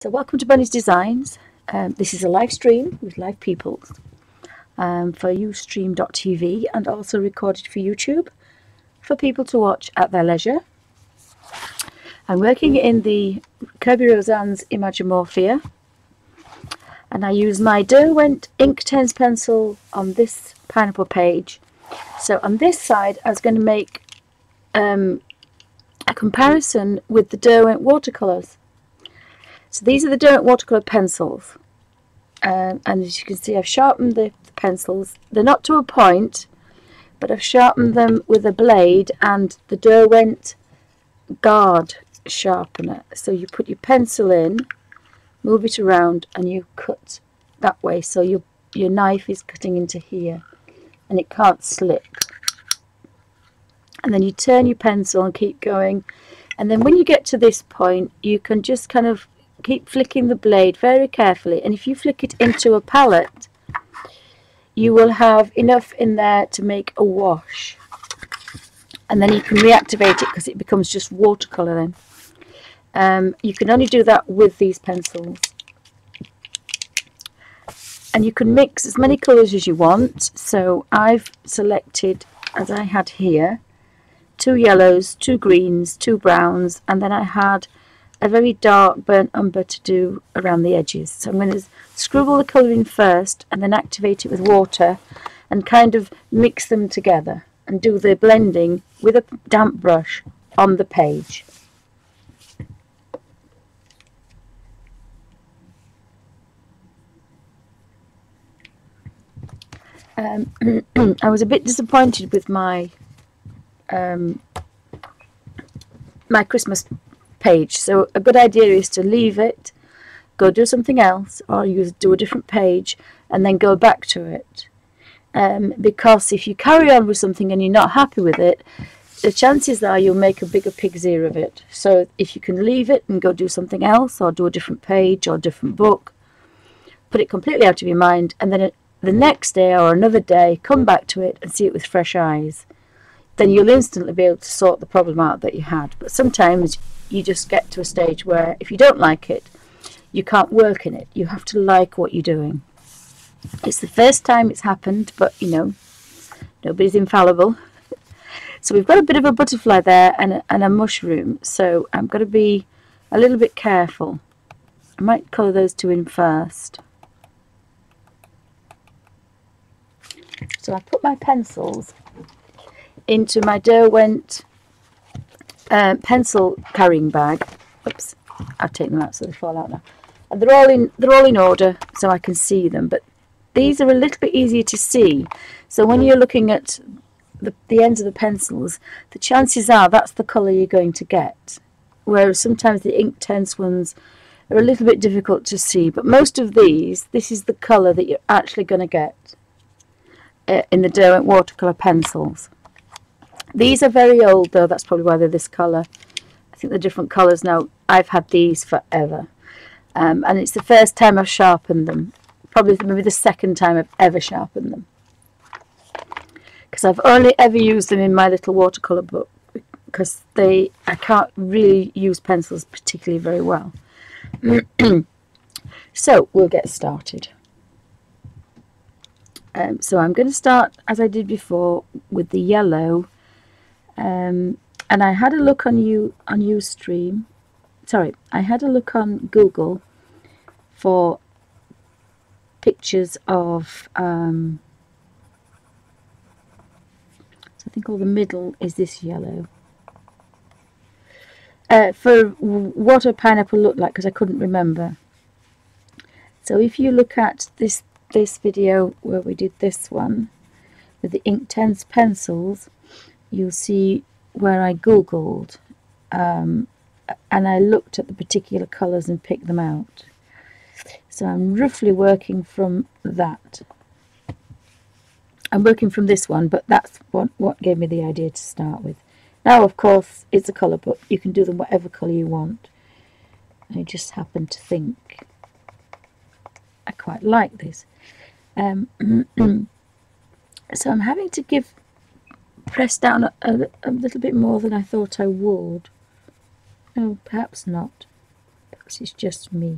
So welcome to Bunny's Designs. This is a live stream with live people for Ustream.tv and also recorded for YouTube for people to watch at their leisure. I'm working in the Kirby Rosanne's Imagimorphia, and I use my Derwent Inktense pencil on this pineapple page. So on this side I was going to make a comparison with the Derwent watercolours. So these are the Derwent watercolour pencils, and as you can see I've sharpened the pencils. They're not to a point, but I've sharpened them with a blade and the Derwent guard sharpener. So you put your pencil in, move it around, and you cut that way, so your knife is cutting into here and it can't slip. And then you turn your pencil and keep going, and then when you get to this point you can just kind of keep flicking the blade very carefully, and if you flick it into a palette you will have enough in there to make a wash, and then you can reactivate it because it becomes just watercolour then. You can only do that with these pencils, and you can mix as many colours as you want. So I've selected, as I had here, 2 yellows, 2 greens, 2 browns, and then I had a very dark burnt umber to do around the edges. So I'm going to scribble the colour in first and then activate it with water and kind of mix them together and do the blending with a damp brush on the page. I was a bit disappointed with my my Christmas page, so a good idea is to leave it, go do something else, or do a different page and then go back to it, because if you carry on with something and you're not happy with it, the chances are you'll make a bigger pig's ear of it. So if you can leave it and go do something else, or do a different page or a different book, put it completely out of your mind, and then the next day or another day come back to it and see it with fresh eyes, then you'll instantly be able to sort the problem out that you had. But sometimes you just get to a stage where if you don't like it, you can't work in it. You have to like what you're doing. It's the first time it's happened, but you know, nobody's infallible. So we've got a bit of a butterfly there and a mushroom, so I'm going to be a little bit careful. I might colour those 2 in first. So I put my pencils into my Derwent pencil carrying bag. Oops, I've taken them out so they fall out now. And they're all in order so I can see them, but these are a little bit easier to see. So when you're looking at the ends of the pencils, the chances are that's the colour you're going to get. Whereas sometimes the Inktense ones are a little bit difficult to see, but most of these, this is the colour that you're actually going to get in the Derwent watercolour pencils. These are very old though, that's probably why they're this colour. I think they're different colours now. I've had these forever, and it's the first time I've sharpened them. Probably maybe the second time I've ever sharpened them, because I've only ever used them in my little watercolour book, because I can't really use pencils particularly very well. So we'll get started. So I'm going to start, as I did before, with the yellow, and I had a look on Ustream. Sorry, I had a look on Google for pictures of so I think all the middle is this yellow, for what a pineapple looked like, because I couldn't remember. So if you look at this video where we did this one with the Inktense pencils, you'll see where I googled and I looked at the particular colours and picked them out. So I'm roughly working from that. I'm working from this one, but that's what gave me the idea to start with. Now of course it's a colour book, you can do them whatever colour you want. I just happen to think I quite like this. So I'm having to press down a little bit more than I thought I would. Oh, perhaps not. This is just me.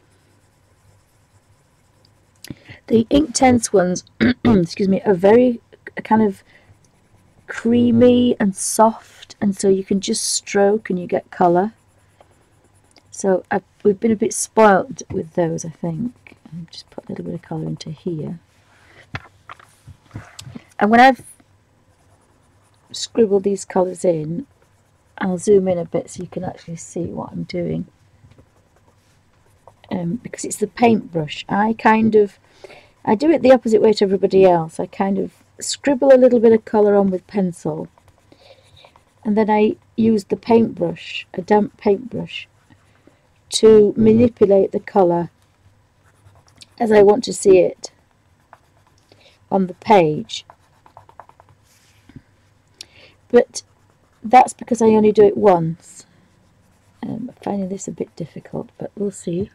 The Inktense ones, excuse me, are very kind of creamy and soft, and so you can just stroke and you get colour. So we've been a bit spoilt with those, I think. I'll just put a little bit of colour into here. And when I've scribbled these colours in, I'll zoom in a bit so you can actually see what I'm doing. Because it's the paintbrush, I do it the opposite way to everybody else. I kind of scribble a little bit of colour on with pencil, and then I use the paintbrush, a damp paintbrush, to manipulate the colour as I want to see it on the page. But that's because I only do it once. I'm finding this a bit difficult, but we'll see.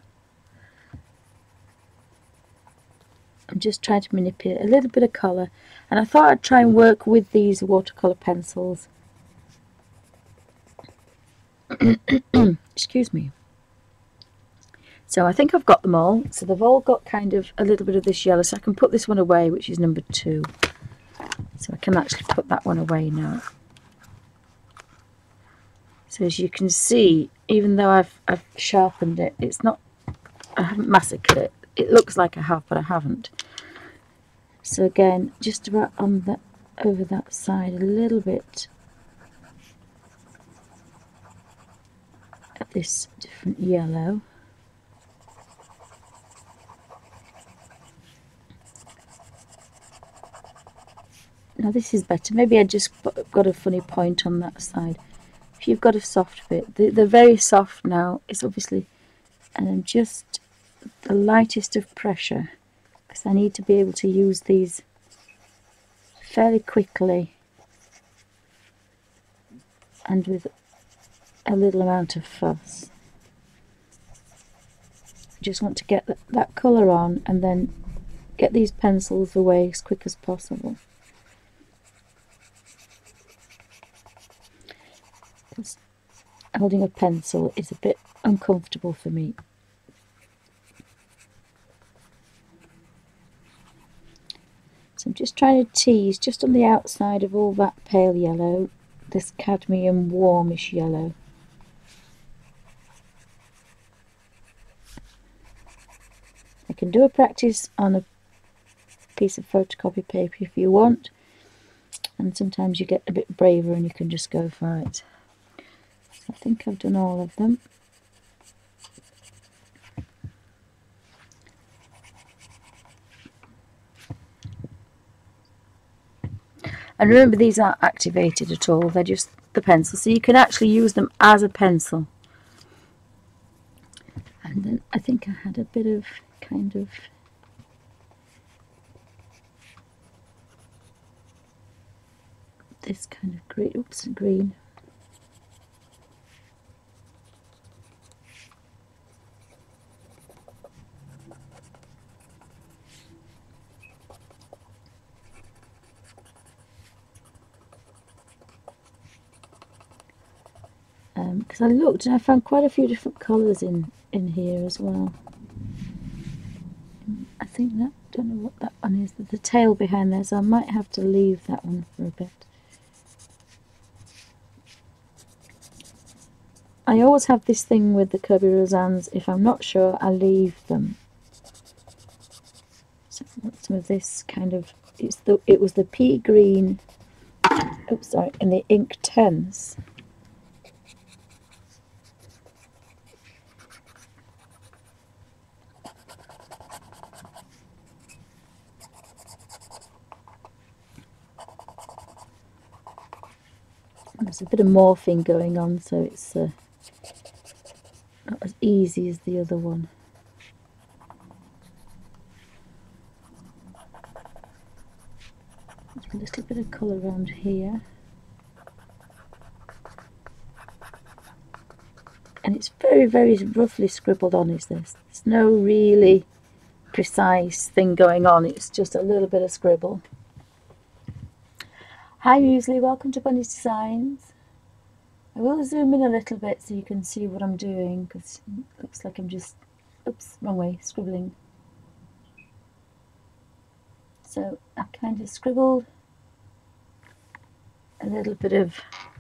I'm just trying to manipulate a little bit of colour, and I thought I'd try and work with these watercolour pencils. Excuse me. So I think I've got them all. So they've all got kind of a little bit of this yellow, so I can put this one away, which is number 2. So I can actually put that one away now. So as you can see, even though I've sharpened it, it's not, I haven't massacred it. It looks like I have, but I haven't. So again, just about on that, over that side a little bit of this different yellow. Now this is better. Maybe I just got a funny point on that side. If you've got a soft bit, the very soft now is obviously, and just the lightest of pressure, because I need to be able to use these fairly quickly and with a little amount of fuss. I just want to get that colour on and then get these pencils away as quick as possible. Because holding a pencil is a bit uncomfortable for me. So I'm just trying to tease just on the outside of all that pale yellow, this cadmium warmish yellow. I can do a practice on a piece of photocopy paper if you want, and sometimes you get a bit braver and you can just go for it. So I think I've done all of them. And remember, these aren't activated at all, they're just the pencil, so you can actually use them as a pencil. And then I think I had a bit of kind of this kind of green, oops, green. Because I looked and I found quite a few different colours in here as well. I think that, don't know what that one is, the tail behind there, so I might have to leave that one for a bit. I always have this thing with the Kerby Rosanes, if I'm not sure, I leave them. So some of this kind of, it was the pea green, oops, sorry, in the Inktense. There's a bit of morphing going on, so it's not as easy as the other one. There's a little bit of colour around here. And it's very, very roughly scribbled on, is this. There's no really precise thing going on, it's just a little bit of scribble. Hi Muesli, welcome to Bunny's Designs. I will zoom in a little bit so you can see what I'm doing, because it looks like I'm just, oops, wrong way, scribbling. So I've kind of scribbled a little bit of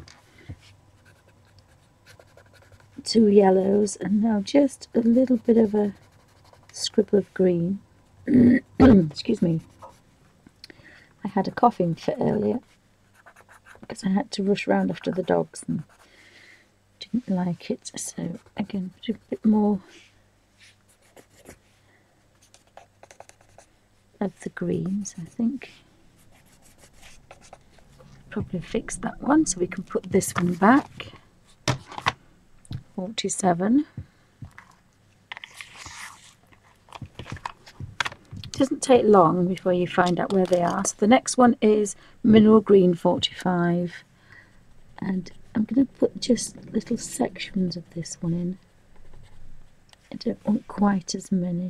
2 yellows, and now just a little bit of a scribble of green. Excuse me. I had a coughing fit earlier because I had to rush around after the dogs and didn't like it. So again, a bit more of the greens, I think. Probably fix that one so we can put this one back. 47. It doesn't take long before you find out where they are. So the next one is Mineral Green 45. And I'm going to put just little sections of this one in. I don't want quite as many.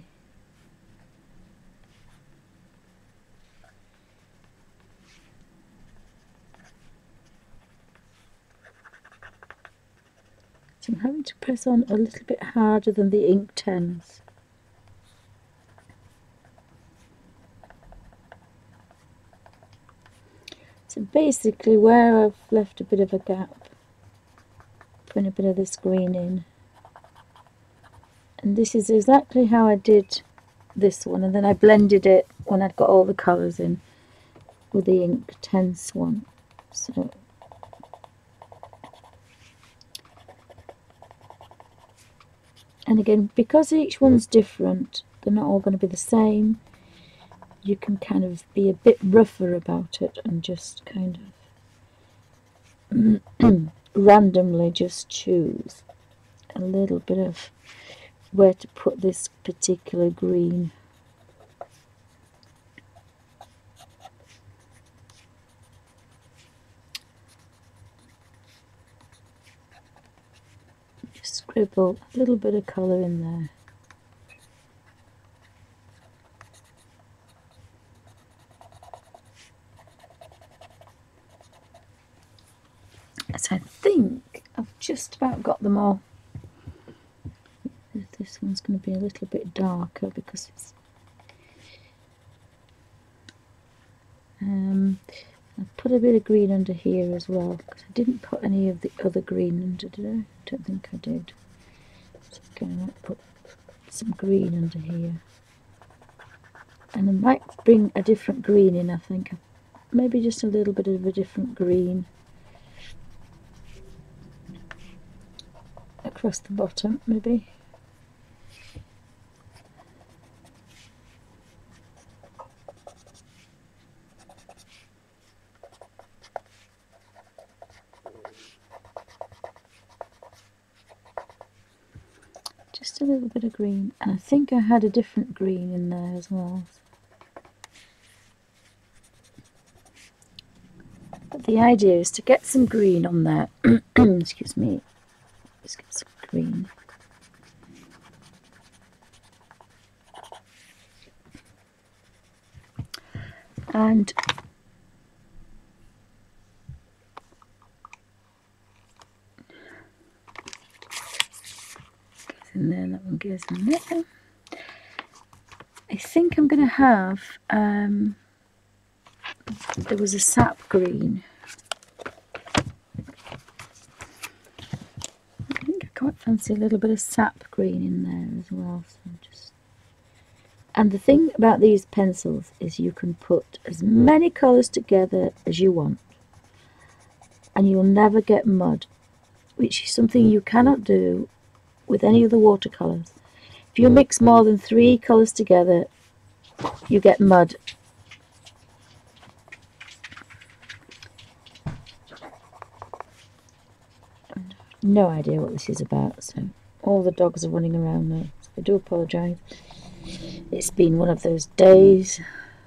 So I'm having to press on a little bit harder than the Inktense. So basically where I've left a bit of a gap, putting a bit of this green in. And this is exactly how I did this one, and then I blended it when I'd got all the colours in with the Inktense one. So and again, because each one's different, they're not all going to be the same. You can kind of be a bit rougher about it and just kind of randomly just choose a little bit of where to put this particular green. Just scribble a little bit of colour in there. So I think I've just about got them all. This one's going to be a little bit darker because it's I've put a bit of green under here as well, because I didn't put any of the other green under, did I? I don't think I did. So again, I might put some green under here. And I might bring a different green in, I think. Maybe just a little bit of a different green across the bottom, maybe. Just a little bit of green, and I think I had a different green in there as well. But the idea is to get some green on there. Excuse me. Just get some green. And in there, that one goes in there. I think I'm going to have, there was a sap green. I think I quite fancy a little bit of sap green in there as well. So just. And the thing about these pencils is you can put as many colours together as you want, and you'll never get mud, which is something you cannot do with any other watercolours. If you mix more than 3 colours together, you get mud. No idea what this is about, so all the dogs are running around now, so I do apologise. It's been one of those days.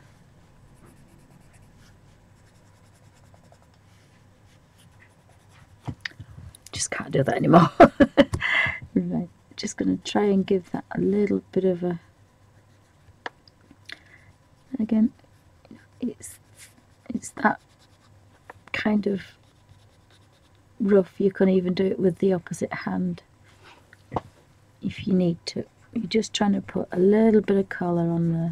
Just can't do that anymore. Right, just going to try and give that a little bit of a. Again, it's that kind of rough, you can even do it with the opposite hand if you need to. You're just trying to put a little bit of colour on there.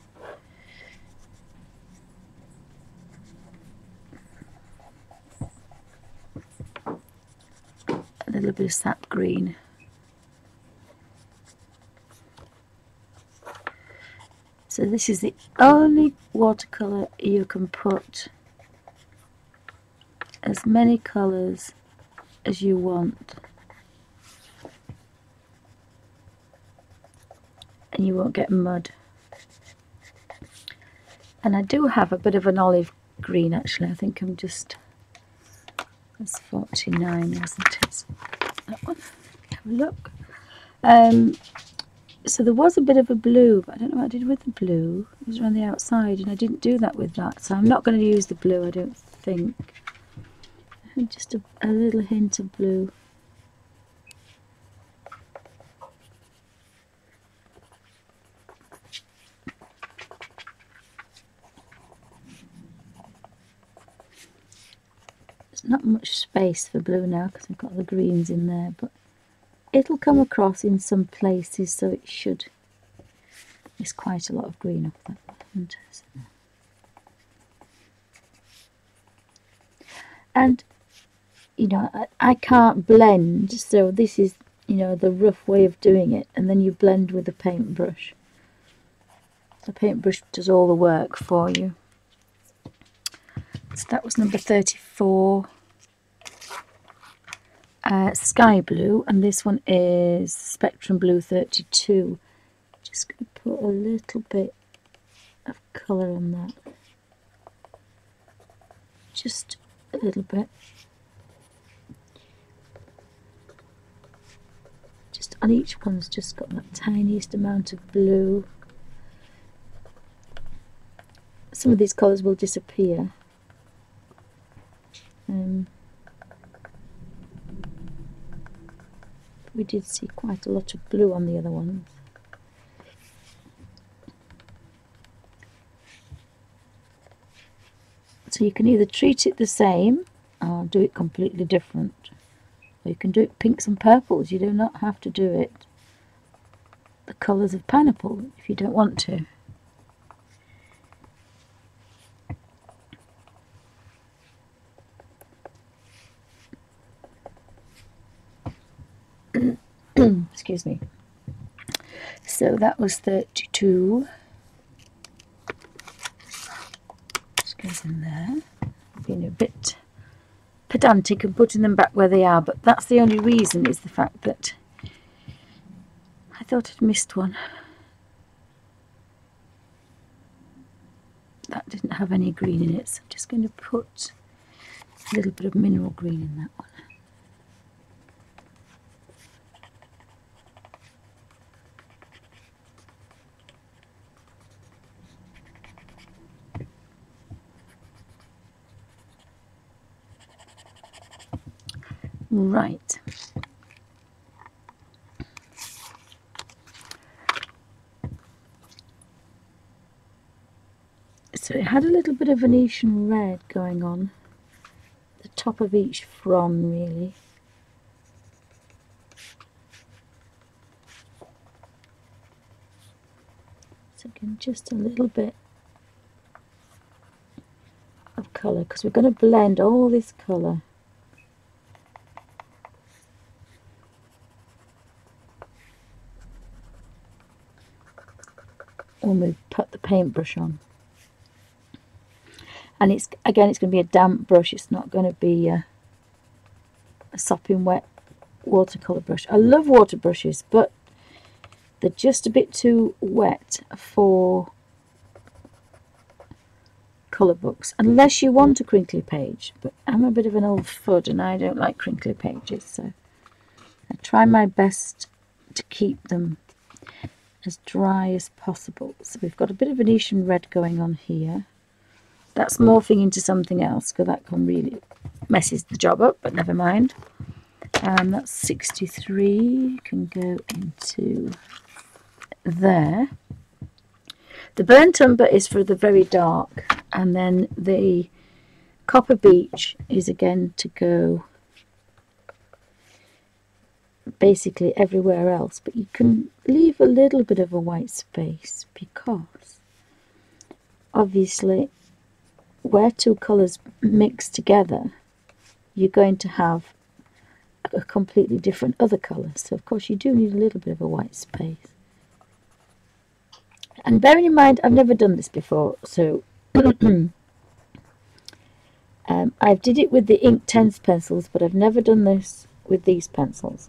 A little bit of sap green. So this is the only watercolour you can put as many colours as you want, and you won't get mud. And I do have a bit of an olive green actually. I think I'm just, that's 49, wasn't it? That one. Have a look. So there was a bit of a blue, but I don't know what I did with the blue. It was around the outside, and I didn't do that with that. So I'm not going to use the blue, I don't think. Just a little hint of blue. There's not much space for blue now because I've got the greens in there, but it'll come across in some places, so it should. There's quite a lot of green off that one. And you know, I can't blend, so this is, you know, the rough way of doing it, and then you blend with a paintbrush. The paintbrush does all the work for you. So that was number 34. Sky blue, and this one is Spectrum Blue 32. Just going to put a little bit of colour on that. Just a little bit. Just on each one's just got that tiniest amount of blue. Some of these colours will disappear. We did see quite a lot of blue on the other ones. So you can either treat it the same or do it completely different. Or you can do it pinks and purples. You do not have to do it the colours of pineapple if you don't want to. Excuse me. So that was 32. Just goes in there. Being a bit pedantic and putting them back where they are, but that's the only reason, is the fact that I thought I'd missed one. That didn't have any green in it, so I'm just going to put a little bit of mineral green in that one. Right. So it had a little bit of Venetian red going on the top of each frond, really. So again, just a little bit of colour, because we're going to blend all this colour. When we put the paintbrush on. And it's again, it's going to be a damp brush. It's not going to be a sopping wet watercolour brush. I love water brushes, but they're just a bit too wet for colour books, unless you want a crinkly page. But I'm a bit of an old fud and I don't like crinkly pages, so I try my best to keep them as dry as possible. So we've got a bit of Venetian red going on here. That's morphing into something else, because that can really messes the job up, but never mind. That's 63, can go into there. The burnt umber is for the very dark, and then the copper beech is again to go basically everywhere else, but you can leave a little bit of a white space, because obviously where two colours mix together, you're going to have a completely different other colour. So of course you do need a little bit of a white space. And bearing in mind, I've never done this before, so I did it with the Inktense pencils, but I've never done this with these pencils.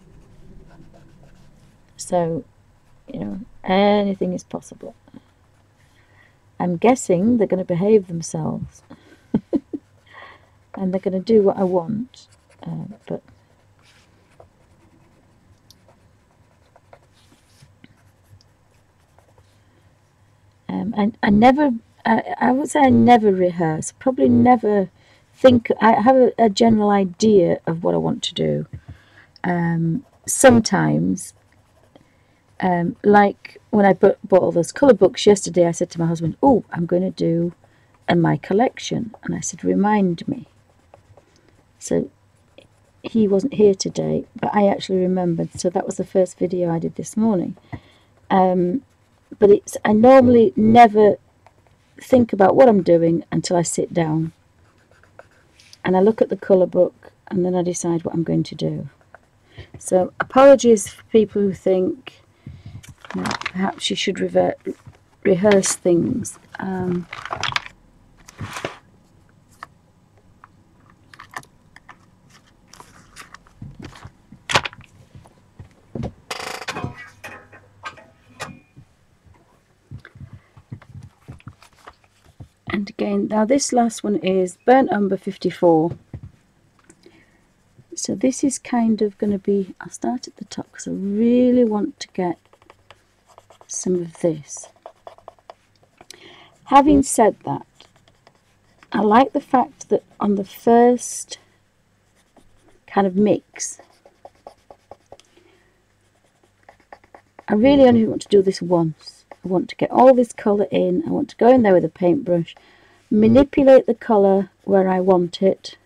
So, you know, anything is possible. I'm guessing they're going to behave themselves and they're going to do what I want, but I would say I never rehearse, probably never think. I have a general idea of what I want to do. Sometimes, like when I bought all those colour books yesterday, I said to my husband, oh, I'm going to do my collection. And I said, remind me. So he wasn't here today, but I actually remembered. So that was the first video I did this morning. But I normally never think about what I'm doing until I sit down. And I look at the colour book and then I decide what I'm going to do. So apologies for people who think, you know, perhaps you should rehearse things. And again, now this last one is Burnt Umber 54. So this is kind of going to be, I'll start at the top because I really want to get some of this. Having said that, I like the fact that on the first kind of mix, I really only want to do this once. I want to get all this colour in. I want to go in there with a paintbrush, manipulate the colour where I want it,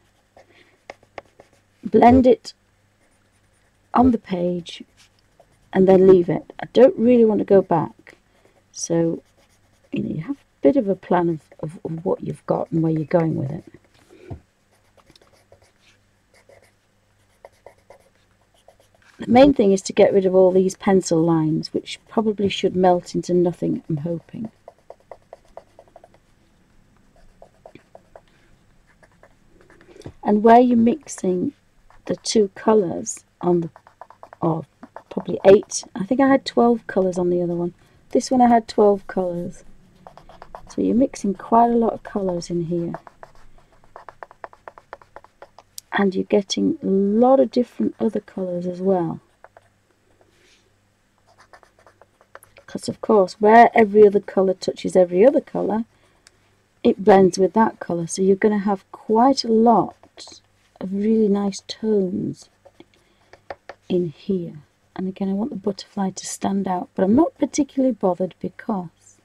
blend it on the page, and then leave it. I don't really want to go back. So, you know, you have a bit of a plan of what you've got and where you're going with it. The main thing is to get rid of all these pencil lines, which probably should melt into nothing, I'm hoping. And where you're mixing the two colours on the, or probably 8, I think I had 12 colours on the other one. This one I had 12 colours. So you're mixing quite a lot of colours in here. And you're getting a lot of different other colours as well. Because of course, where every other colour touches every other colour, it blends with that colour. So you're going to have quite a lot of really nice tones in here. And again, I want the butterfly to stand out, but I'm not particularly bothered because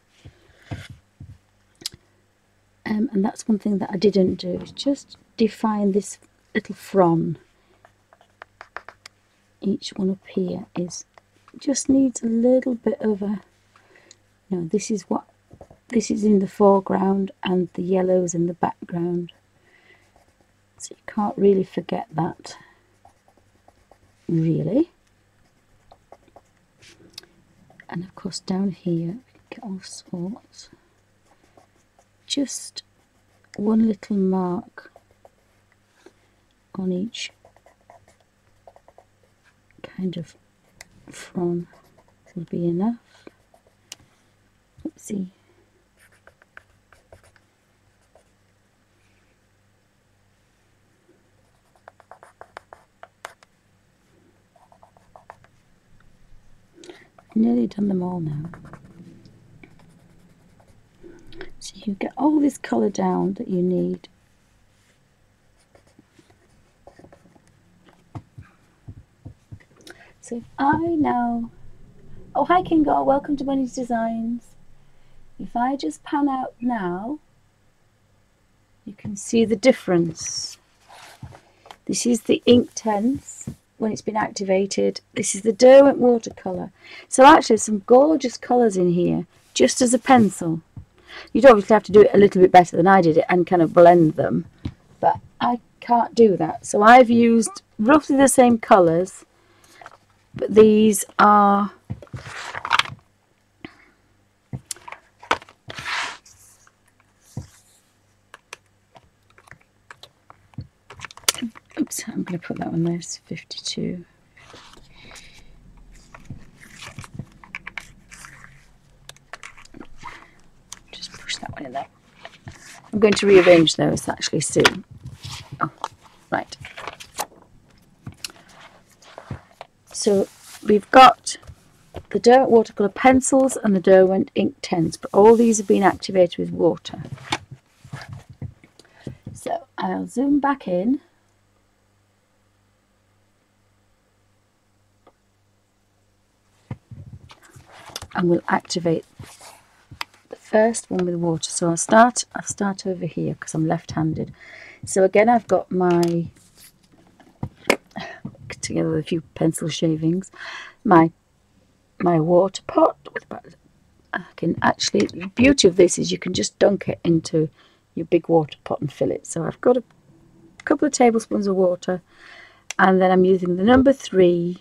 and that's one thing that I didn't do, is just define this little frond. Each one up here just needs a little bit of a, you know, this is in the foreground and the yellow's in the background. So you can't really forget that, really. And of course down here, get all sorts. Just one little mark on each kind of frond will be enough. Let's see. I've nearly done them all now. So you get all this colour down that you need. So if I now, oh hi Kingo, welcome to Bunny's Designs. If I just pan out now, you can see the difference. This is the Inktense when it's been activated. This is the Derwent watercolour. So actually some gorgeous colours in here, just as a pencil. You'd obviously have to do it a little bit better than I did it and kind of blend them, but I can't do that. So I've used roughly the same colours, but these are oops, I'm going to put that one there. It's 52. Just push that one in there. I'm going to rearrange those actually soon. Oh, right. So we've got the Derwent watercolour pencils and the Derwent ink 10s, but all these have been activated with water. So I'll zoom back in. And we'll activate the first one with water. So I'll start over here because I'm left-handed. So again, I've got my, together with a few pencil shavings, my water pot with about, I can actually, the beauty of this is you can just dunk it into your big water pot and fill it. So I've got a couple of tablespoons of water, and then I'm using the number 3,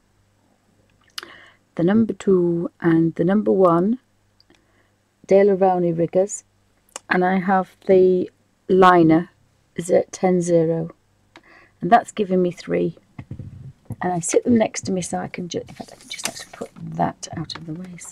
the number 2 and the number 1 Daler Rowney Riggers, and I have the liner Z100, and that's giving me 3, and I sit them next to me so I can just, in fact I can just actually put that out of the way, so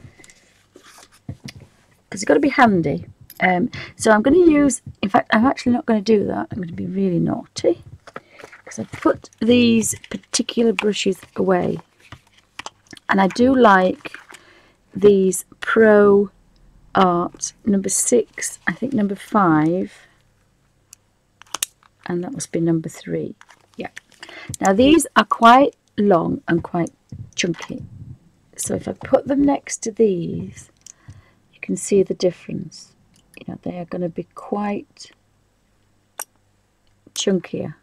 because it's got to be handy. So I'm going to use, in fact I'm actually not going to do that, I'm going to be really naughty because I put these particular brushes away. And I do like these Pro Art number 6, I think number 5, and that must be number 3. Yeah. Now these are quite long and quite chunky. So if I put them next to these, you can see the difference. You know, they are going to be quite chunkier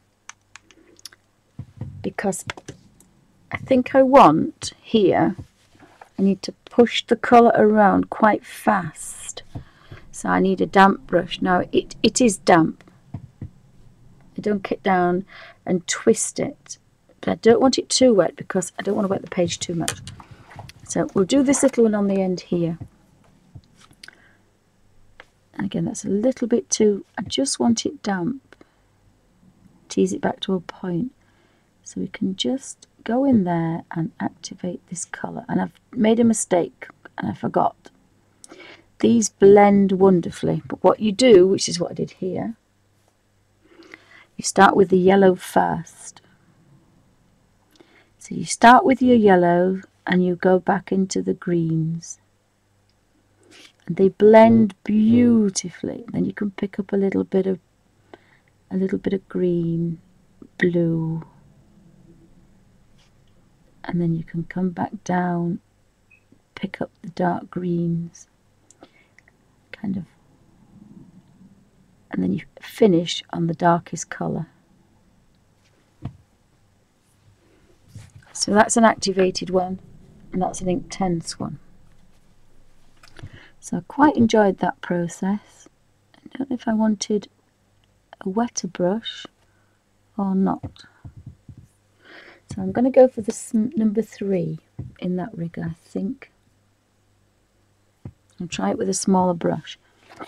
because I think I want here, I need to push the colour around quite fast. So I need a damp brush. Now it is damp. I dunk it down and twist it. But I don't want it too wet because I don't want to wet the page too much. So we'll do this little one on the end here. And again, that's a little bit too, I just want it damp. Tease it back to a point. So we can just go in there and activate this colour. And I've made a mistake and I forgot. These blend wonderfully, but what you do, which is what I did here, you start with the yellow first. So you start with your yellow and you go back into the greens. And they blend beautifully. Then you can pick up a little bit of green, blue, and then you can come back down, pick up the dark greens, kind of, and then you finish on the darkest colour. So that's an activated one, and that's an Inktense one. So I quite enjoyed that process. I don't know if I wanted a wetter brush or not. So I'm going to go for this number 3 in that rigger, I think. I'll try it with a smaller brush.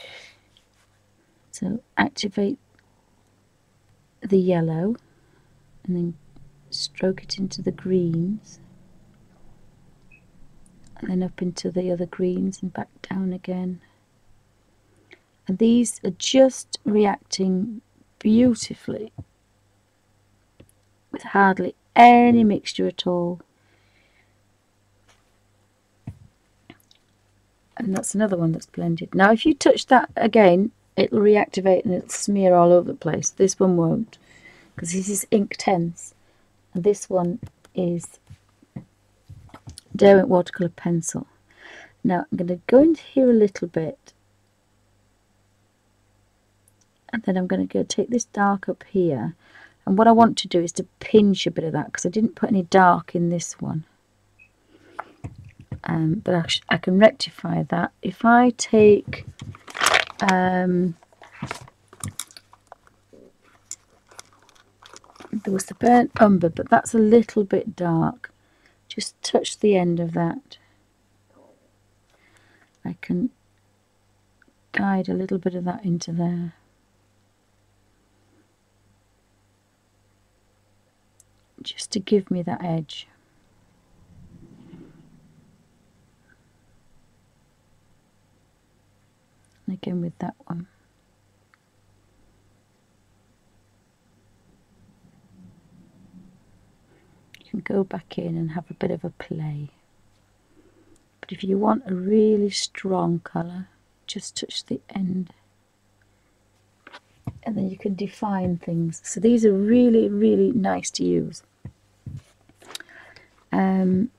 So activate the yellow and then stroke it into the greens. And then up into the other greens and back down again. And these are just reacting beautifully with hardly any mixture at all. And that's another one that's blended. Now if you touch that again, it'll reactivate and it'll smear all over the place. This one won't, because this is Inktense and this one is Derwent watercolour pencil. Now I'm going to go into here a little bit, and then I'm going to go take this dark up here, And what I want to do is to pinch a bit of that, because I didn't put any dark in this one. But I can rectify that. If I take there was the burnt umber, but that's a little bit dark. Just touch the end of that. I can guide a little bit of that into there. Just to give me that edge. And again with that one. You can go back in and have a bit of a play. But if you want a really strong colour, just touch the end. And then you can define things. So these are really, really nice to use. I'm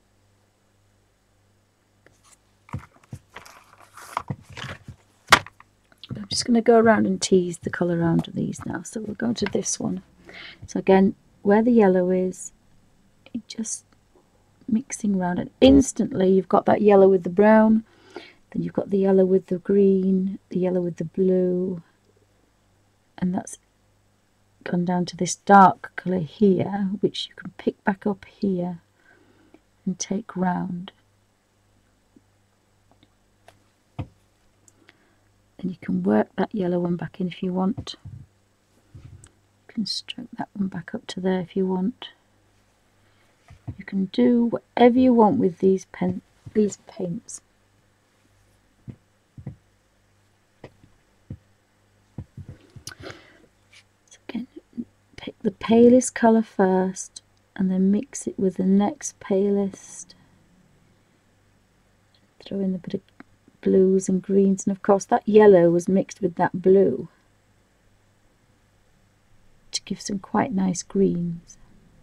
just going to go around and tease the colour around these now. So we'll go to this one. So again, where the yellow is, just mixing around, and instantly you've got that yellow with the brown, then you've got the yellow with the green, the yellow with the blue, and that's gone down to this dark colour here, which you can pick back up here and take round. And you can work that yellow one back in if you want. You can stroke that one back up to there if you want. You can do whatever you want with these paints. So again, pick the palest colour first and then mix it with the next palest. Throw in a bit of blues and greens, and of course that yellow was mixed with that blue to give some quite nice greens.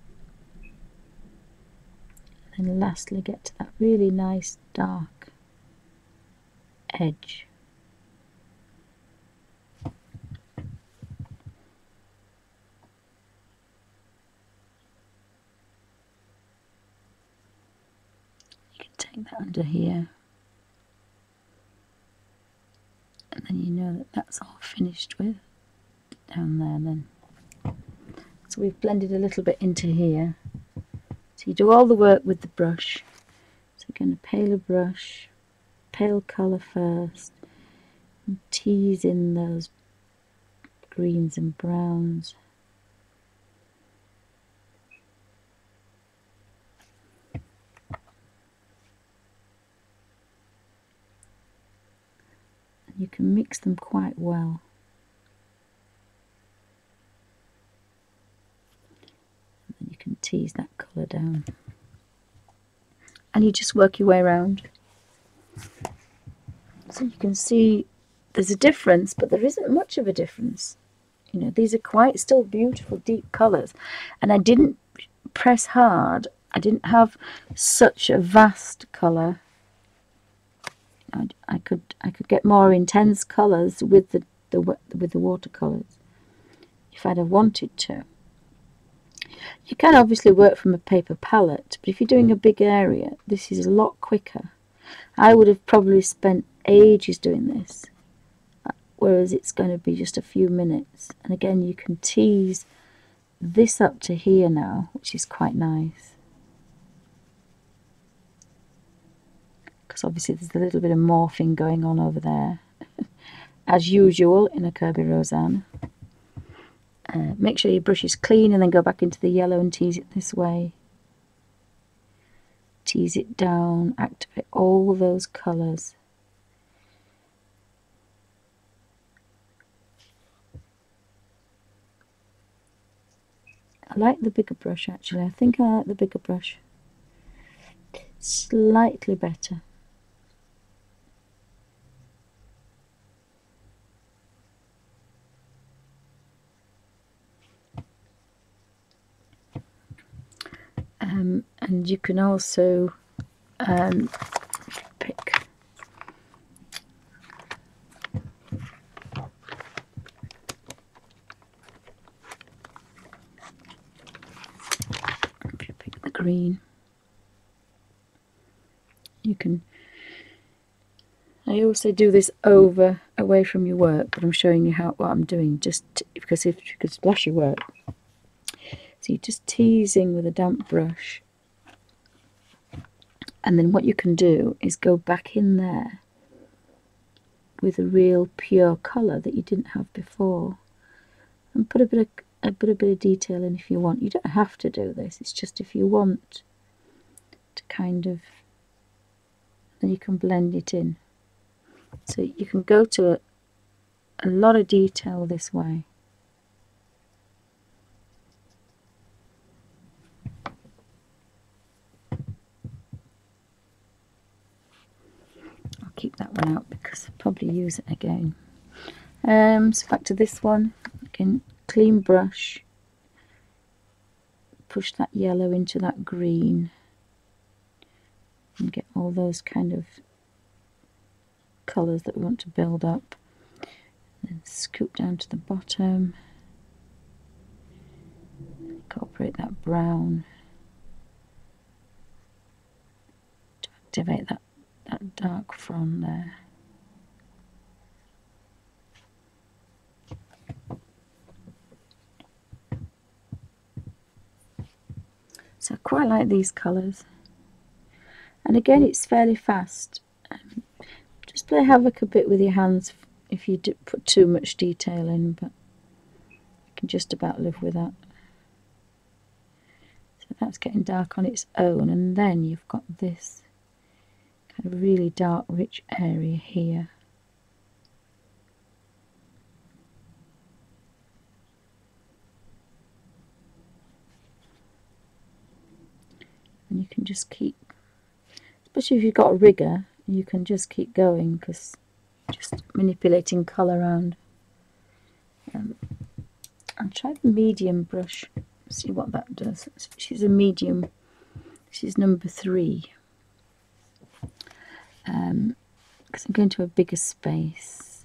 And lastly get to that really nice dark edge. You can take that under here, and then you know that that's all finished with down there then. So we've blended a little bit into here. So you do all the work with the brush. So again, a paler brush, pale colour first, and tease in those greens and browns. And you can mix them quite well. You can tease that colour down, and you just work your way around. So you can see there's a difference, but there isn't much of a difference. You know, these are quite still beautiful deep colours, and I didn't press hard. I didn't have such a vast colour. I could get more intense colours with the watercolours if I'd have wanted to. You can obviously work from a paper palette, but if you're doing a big area, this is a lot quicker. I would have probably spent ages doing this, whereas it's going to be just a few minutes. And again, you can tease this up to here now, which is quite nice. Because obviously there's a little bit of morphing going on over there, as usual in a Kirby Roseanne. Make sure your brush is clean, and then go back into the yellow and tease it this way. Tease it down, activate all those colours. I like the bigger brush actually. I think I like the bigger brush slightly better. And you can also pick green. You can, I also do this away from your work, but I'm showing you what I'm doing, just because if you could splash your work. So you're just teasing with a damp brush, and then what you can do is go back in there with a real pure colour that you didn't have before, and put a bit of detail in if you want. You don't have to do this, it's just if you want to kind of, then you can blend it in. So you can go to a lot of detail this way. I'll keep that one out because I'll probably use it again. So back to this one, again, clean brush, push that yellow into that green and get all those kind of colours that we want to build up. Then scoop down to the bottom, incorporate that brown to activate that dark frond there. So I quite like these colours, and again it's fairly fast. Just play havoc a bit with your hands if you put too much detail in, but you can just about live with that. So that's getting dark on its own, and then you've got this kind of really dark rich area here. And you can just keep, especially if you've got a rigger, you can just keep going, because just manipulating colour around. I'll try the medium brush, see what that does. She's a medium, she's number 3. Because I'm going to a bigger space.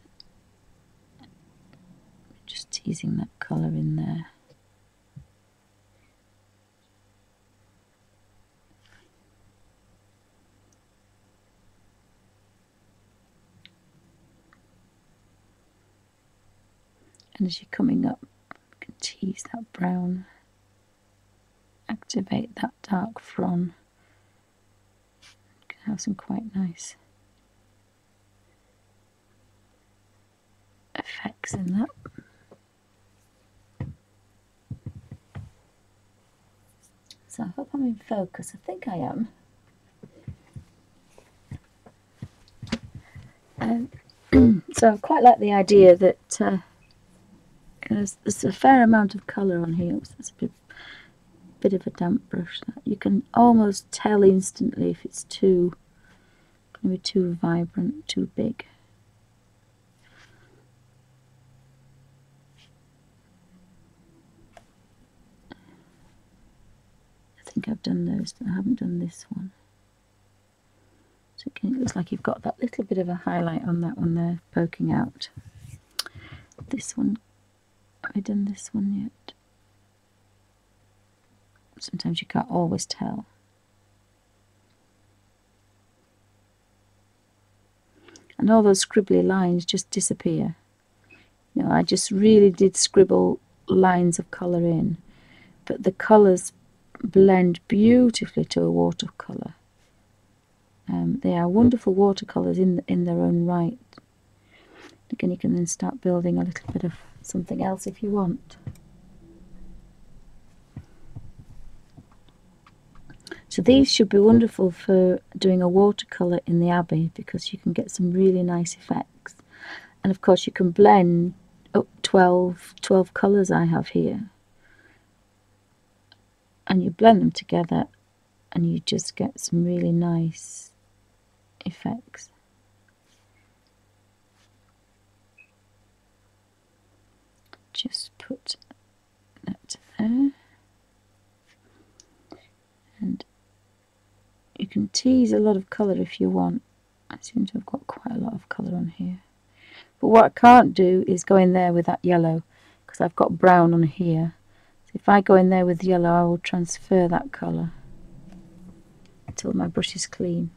Just teasing that colour in there. And as you're coming up, you can tease that brown, activate that dark frond. You can have some quite nice effects in that. So I hope I'm in focus. I think I am. So I quite like the idea that there's a fair amount of colour on here. It's a bit of a damp brush. You can almost tell instantly if it's going to be too vibrant, too big. I think I've done those, but I haven't done this one. So again, it looks like you've got that little bit of a highlight on that one there poking out. This one, have I done this one yet? Sometimes you can't always tell. And all those scribbly lines just disappear. You know, I just really did scribble lines of colour in, but the colours blend beautifully to a watercolour. They are wonderful watercolours in their own right. Again, you can then start building a little bit of something else if you want. So these should be wonderful for doing a watercolour in the Abbey, because you can get some really nice effects. And of course you can blend up 12 colours I have here. And you blend them together and you just get some really nice effects. Just put that there. And you can tease a lot of colour if you want. I seem to have got quite a lot of colour on here. But what I can't do is go in there with that yellow, because I've got brown on here. So if I go in there with yellow, I will transfer that colour. till my brush is clean.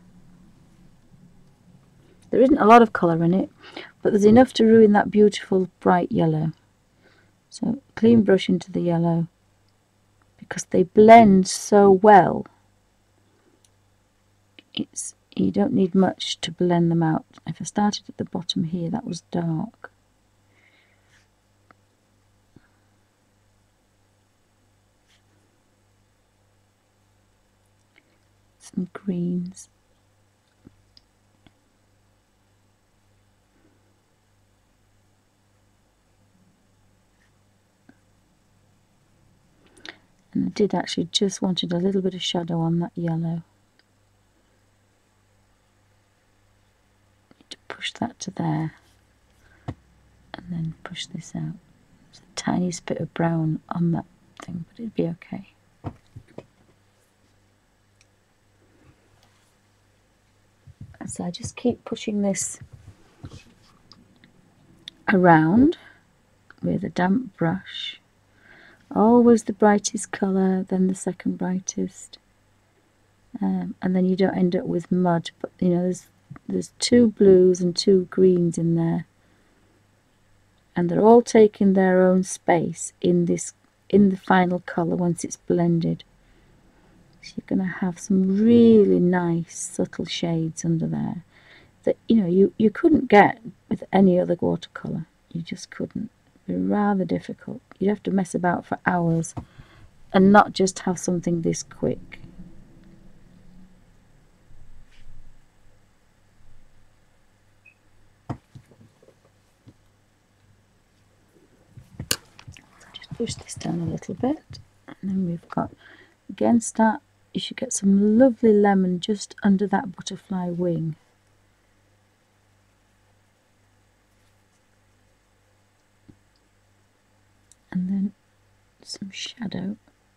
There isn't a lot of colour in it, but there's enough to ruin that beautiful bright yellow. So clean brush into the yellow, because they blend so well. You don't need much to blend them out. If I started at the bottom here, that was dark. Some greens. And I did actually just wanted a little bit of shadow on that yellow. Need to push that to there, and then push this out. There's a tiniest bit of brown on that thing, but it'd be okay. So I just keep pushing this around with a damp brush. Always the brightest colour, then the second brightest, and then you don't end up with mud. But you know, there's 2 blues and 2 greens in there, and they're all taking their own space in the final colour once it's blended. So you're going to have some really nice subtle shades under there that you couldn't get with any other watercolour. You just couldn't. It'd be rather difficult. You'd have to mess about for hours and not just have something this quick. Just push this down a little bit, and then we've got, again, you should get some lovely lemon just under that butterfly wing. And then some shadow.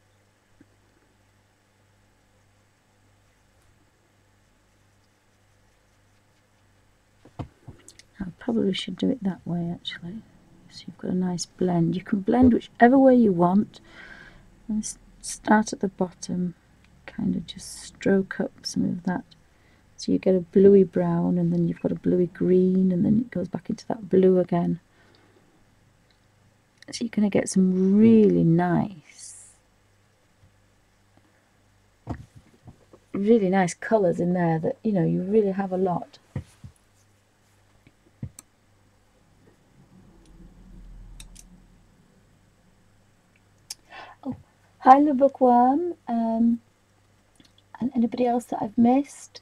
I probably should do it that way actually, so you've got a nice blend. You can blend whichever way you want. And start at the bottom, kind of just stroke up some of that, so you get a bluey brown, and then you've got a bluey green, and then it goes back into that blue again. So you're going to get some really nice colours in there that, you really have a lot. Oh, hi Le Bookworm, and anybody else that I've missed.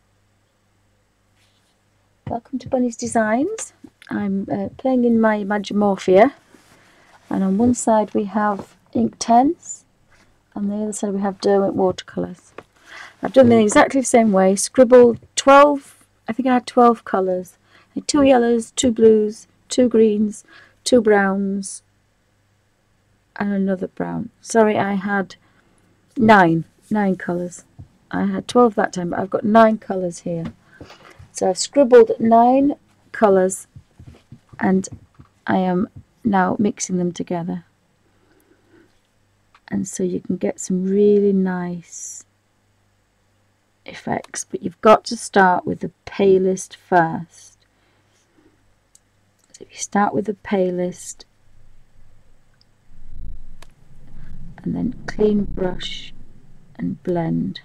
Welcome to Bunny's Designs. I'm playing in my Magimorphia. And on one side we have Inktense, on the other side we have Derwent watercolours. I've done them exactly the same way, scribbled 12, I think I had 12 colours. I had 2 yellows, 2 blues, 2 greens, 2 browns, and another brown. Sorry, I had 9 colours. I had 12 that time, but I've got 9 colours here. So I've scribbled 9 colours, and I am now mixing them together, and so you can get some really nice effects, but you've got to start with the palest first. So if you start with the palest and then clean brush and blend,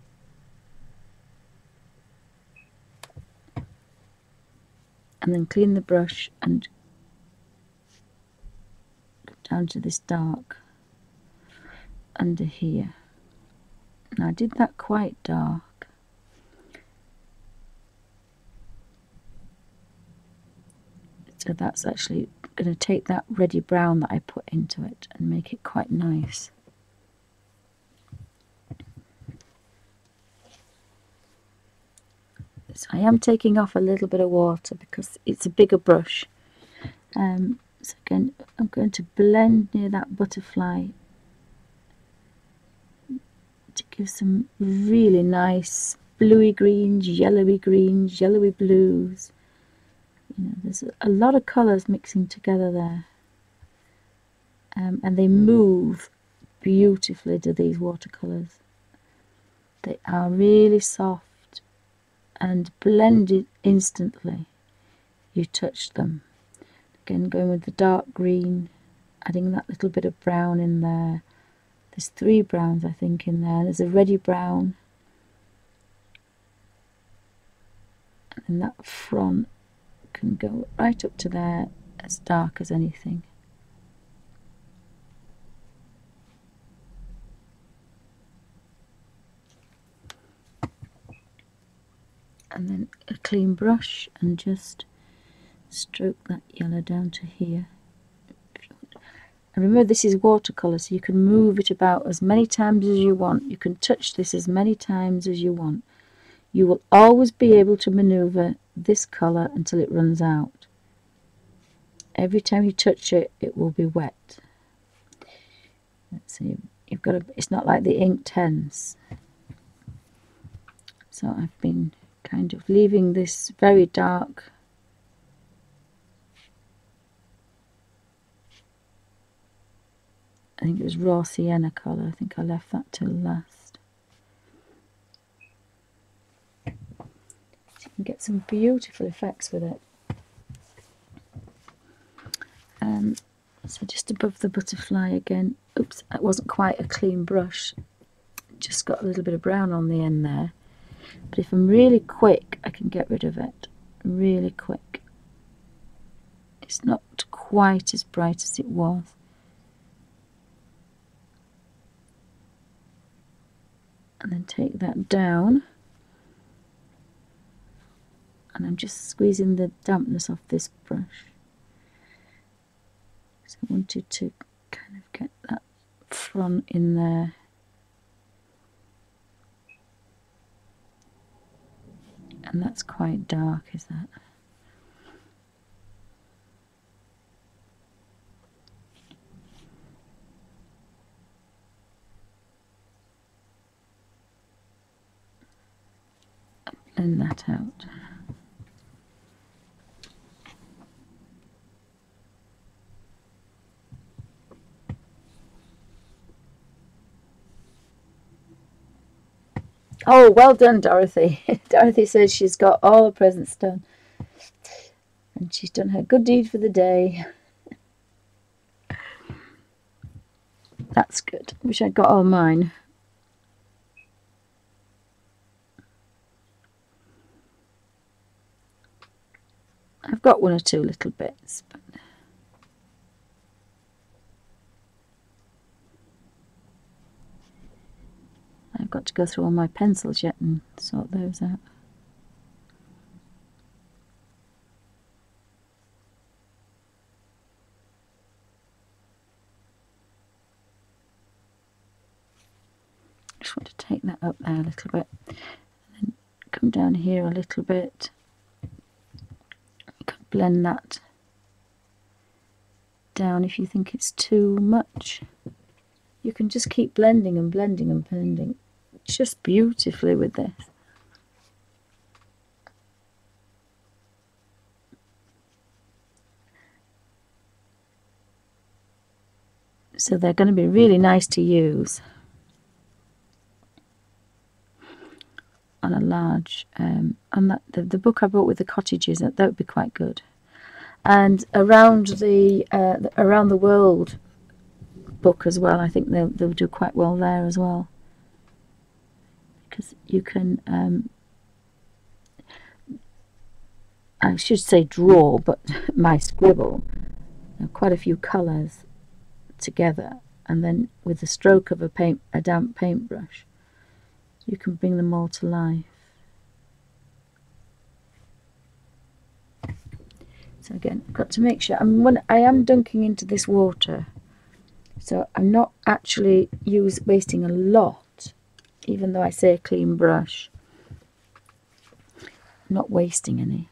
and then clean the brush and down to this dark under here. Now I did that quite dark, so that's actually going to take that reddy brown that I put into it and make it quite nice. So I am taking off a little bit of water because it's a bigger brush. So again, I'm going to blend near that butterfly to give some really nice bluey greens, yellowy blues. There's a lot of colours mixing together there, and they move beautifully to these watercolours. They are really soft and blended instantly. You touch them. Again, going with the dark green, adding that little bit of brown in there. There's 3 browns, I think, in there. There's a reddy brown. And then that front can go right up to there, as dark as anything. And then a clean brush and just stroke that yellow down to here. And remember, this is watercolour, so you can move it about as many times as you want. You can touch this as many times as you want. You will always be able to manoeuvre this colour until it runs out. Every time you touch it, it will be wet. Let's see, you've got to, it's not like the Inktense. So I've been kind of leaving this very dark. I think it was raw sienna colour. I think I left that till last. So you can get some beautiful effects with it. So just above the butterfly again. Oops, that wasn't quite a clean brush. Just got a little bit of brown on the end there. But if I'm really quick, I can get rid of it. Really quick. It's not quite as bright as it was. And then take that down. And I'm just squeezing the dampness off this brush. So I wanted to kind of get that front in there. And that's quite dark, is that? Blend that out. Oh, well done, Dorothy. Dorothy says she's got all her presents done. And she's done her good deed for the day. That's good. Wish I'd got all mine. I've got 1 or 2 little bits, but I've got to go through all my pencils yet and sort those out. Just want to take that up there a little bit, and then come down here a little bit. You can blend that down if you think it's too much. You can just keep blending and blending and blending just beautifully with this. So they're going to be really nice to use on a large, on that the book I bought with the cottages, that would be quite good. And around the around the world book as well, I think they'll do quite well there as well, because you can I should say draw, but my scribble, quite a few colours together, and then with the stroke of a damp paintbrush, you can bring them all to life. So again, I've got to make sure when I am dunking into this water, so I'm not actually wasting a lot, even though I say a clean brush. I'm not wasting any.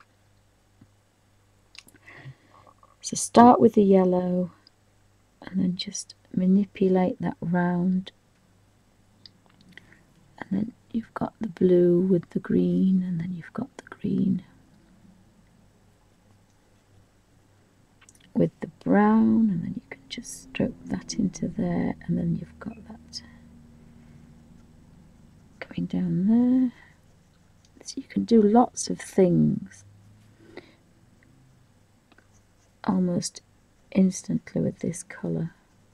So start with the yellow and then just manipulate that round, and then you've got the blue with the green, and then you've got the green with the brown, and then you can just stroke that into there, and then you've got that going down there. So you can do lots of things almost instantly with this colour.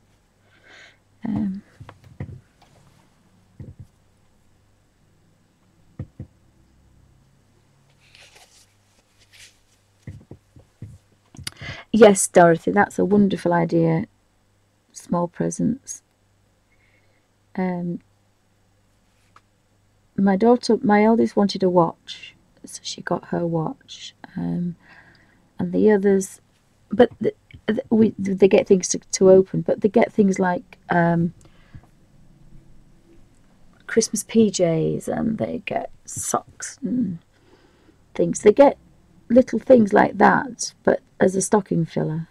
Yes, Dorothy, that's a wonderful idea. Small presents. My daughter, my eldest, wanted a watch, so she got her watch. And the others, but they get things to open, but they get things like Christmas PJs, and they get socks and things. They get little things like that, but as a stocking filler.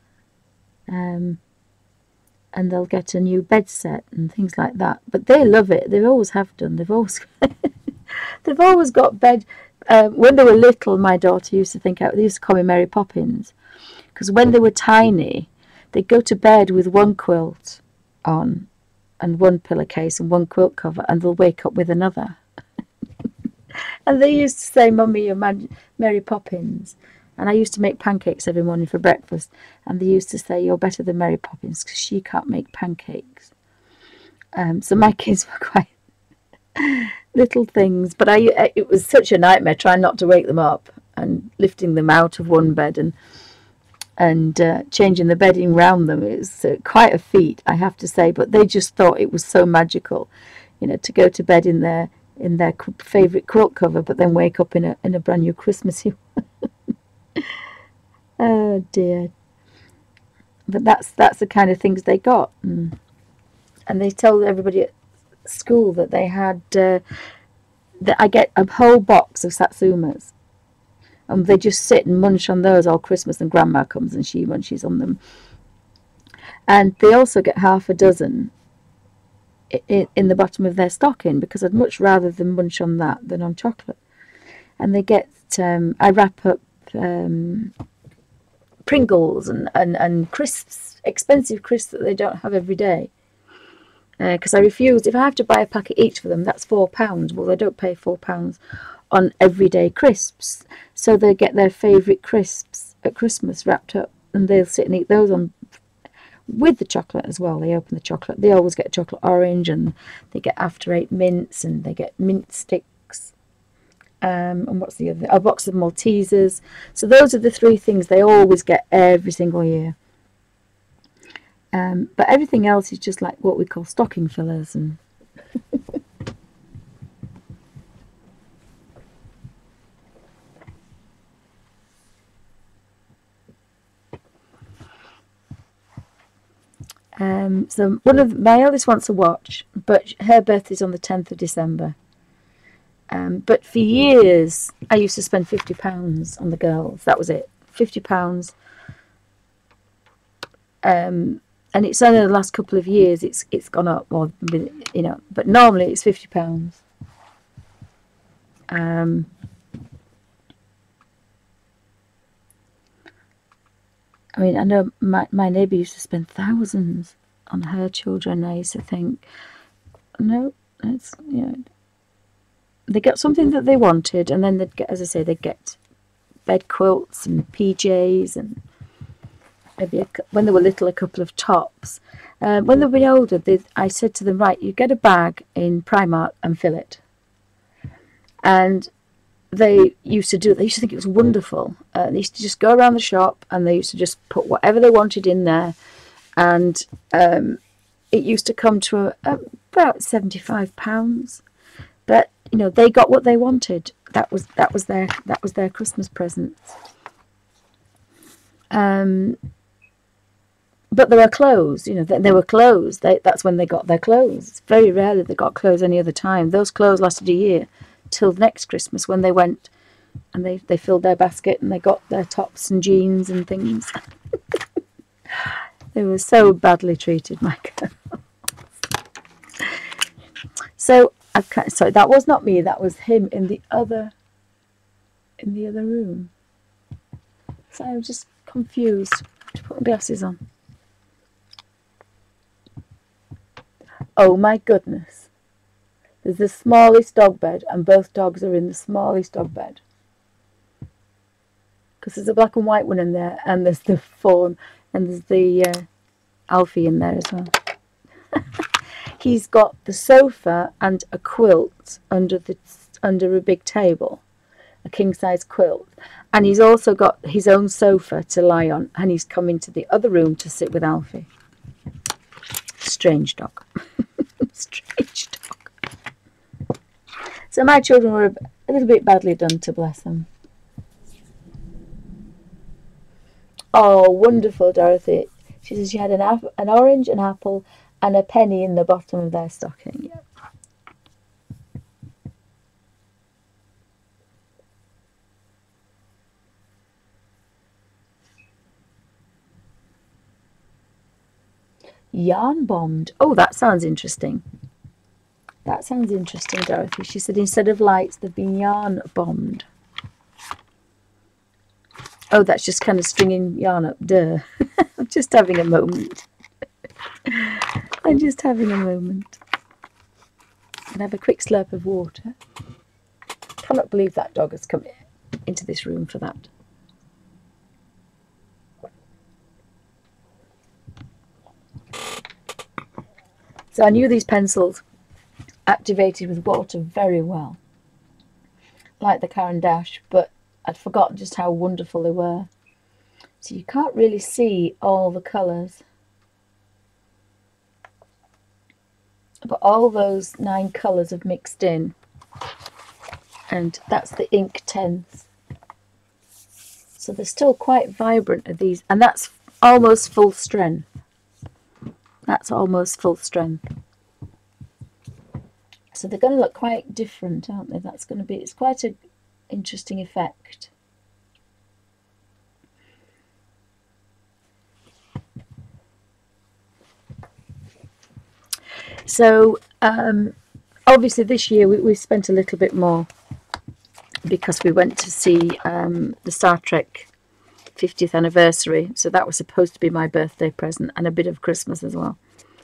And they'll get a new bed set and things like that. But they love it. They always have done. They've always they've always got bed. When they were little, my daughter used to think out. They used to call me Mary Poppins, because when they were tiny, they'd go to bed with one quilt on, and one pillowcase and one quilt cover, and they'll wake up with another. And they used to say, "Mummy, you're Mary Poppins." And I used to make pancakes every morning for breakfast, and they used to say, "You're better than Mary Poppins because she can't make pancakes." So my kids were quite little things, but it was such a nightmare trying not to wake them up and lifting them out of one bed and changing the bedding round them. It was quite a feat, I have to say. But they just thought it was so magical, to go to bed in their favourite quilt cover, but then wake up in a brand new Christmassy one. Oh dear. But that's the kind of things they got. And they told everybody at school that they had that I get a whole box of Satsumas, and they just sit and munch on those all Christmas, and Grandma comes and she munches on them. And they also get half a dozen in the bottom of their stocking, because I'd much rather them munch on that than on chocolate. And they get I wrap up Pringles and crisps, expensive crisps that they don't have every day, because I refused. If I have to buy a packet each for them, that's £4. Well, they don't pay £4 on everyday crisps, so they get their favourite crisps at Christmas wrapped up, and they'll sit and eat those on with the chocolate as well. They open the chocolate. They always get chocolate orange, and they get After Eight mints, and they get mint sticks. And what's the other? A box of Maltesers. So those are the three things they always get every single year. But everything else is just like what we call stocking fillers. And so my eldest wants a watch, but her birthday's on the 10th of December. But for years, I used to spend £50 on the girls. That was it, £50. And it's only the last couple of years it's gone up more, but normally it's £50. I mean, I know my neighbour used to spend thousands on her children. I used to think, no, it's, they get something that they wanted, and then they'd get, as I say, they'd get bed quilts and PJs, and maybe when they were little, a couple of tops. When they were older, I said to them, right, you get a bag in Primark and fill it. And they used to think it was wonderful. They used to just go around the shop, and they used to just put whatever they wanted in there, and it used to come to about £75. But they got what they wanted. That was their Christmas presents. But there were clothes. They were clothes. That's when they got their clothes. It's very rarely they got clothes any other time. Those clothes lasted a year till next Christmas, when they went and they filled their basket and they got their tops and jeans and things. They were so badly treated, my girls. So sorry, that was not me. That was him in the other room. So I'm just confused. I have to put my glasses on. Oh my goodness! There's the smallest dog bed, and both dogs are in the smallest dog bed. Because there's a black and white one in there, and there's the fawn, and there's the Alfie in there as well. He's got the sofa and a quilt under a big table, a king-size quilt, and he's also got his own sofa to lie on, and he's come into the other room to sit with Alfie. Strange dog. Strange dog. So my children were a little bit badly done to, bless them. Oh, wonderful, Dorothy. She says she had an orange, an apple, and a penny in the bottom of their stocking. Yeah. Yarn bombed. Oh, that sounds interesting. That sounds interesting, Dorothy. She said instead of lights, they've been yarn bombed. Oh, that's just kind of stringing yarn up. Duh. I'm just having a moment. I'm just having a moment. And have a quick slurp of water. Cannot believe that dog has come into this room for that. So I knew these pencils activated with water very well, like the Caran d'Ache, but I'd forgotten just how wonderful they were. So you can't really see all the colours, but all those 9 colours have mixed in, and that's the Inktense. So they're still quite vibrant of these, and that's almost full strength. That's almost full strength. So they're going to look quite different, aren't they? That's going to be, it's quite an interesting effect. So obviously this year we spent a little bit more because we went to see the Star Trek 50th anniversary, so that was supposed to be my birthday present and a bit of Christmas as well.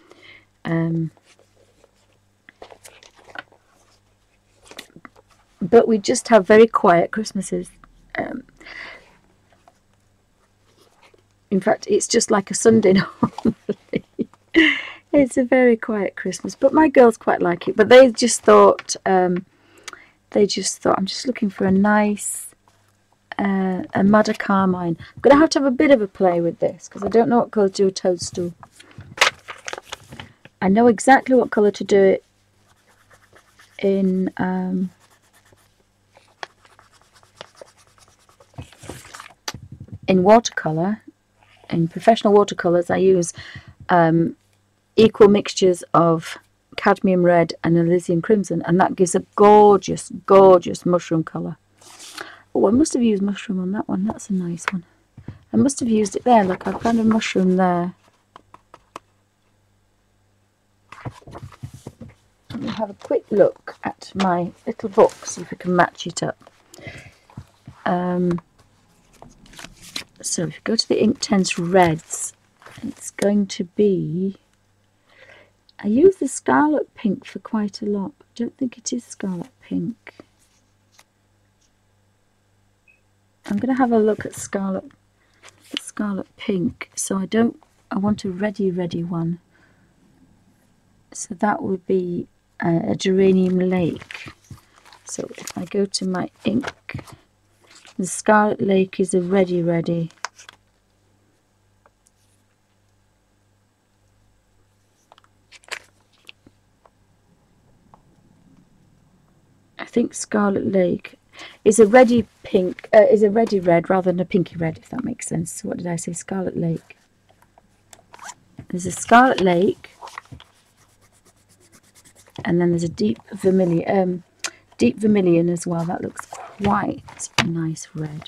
But we just have very quiet Christmases. In fact, it's just like a Sunday normally. It's a very quiet Christmas, but my girls quite like it. But they just thought, I'm just looking for a nice a Madder Carmine. I'm going to have a bit of a play with this because I don't know what colour to do a toadstool. I know exactly what colour to do it in watercolour. In professional watercolours I use equal mixtures of cadmium red and Elysian crimson, and that gives a gorgeous, gorgeous mushroom colour. Oh, I must have used mushroom on that one. That's a nice one. I must have used it there. Look, I've found a mushroom there. Let me have a quick look at my little book, see if we can match it up. So if you go to the Inktense Reds, it's going to be... I use the Scarlet Pink for quite a lot, but I don't think it is Scarlet Pink. I'm going to have a look at Scarlet Pink. So I want a ready one. So that would be a Geranium Lake. So if I go to my ink, the Scarlet Lake is a ready. I think Scarlet Lake is a ready pink, is a ready red rather than a pinky red, if that makes sense. So what did I say? Scarlet Lake. There's a Scarlet Lake, and then there's a deep vermilion as well. That looks quite a nice red.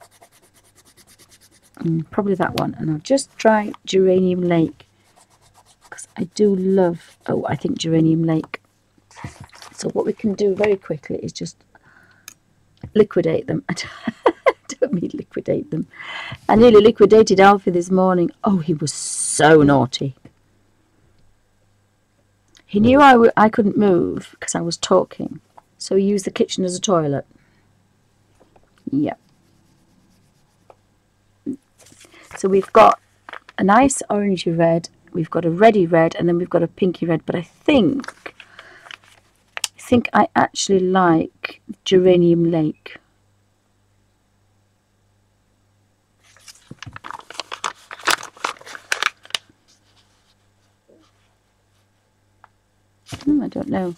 Probably that one. And I'll just try Geranium Lake because I do love. Oh, I think Geranium Lake. So what we can do very quickly is just liquidate them. I don't mean liquidate them. I nearly liquidated Alfie this morning. Oh, he was so naughty. He knew I couldn't move because I was talking, so he used the kitchen as a toilet. Yeah. So we've got a nice orangey red, we've got a reddy red, and then we've got a pinky red. But I think I actually like Geranium Lake. I don't know.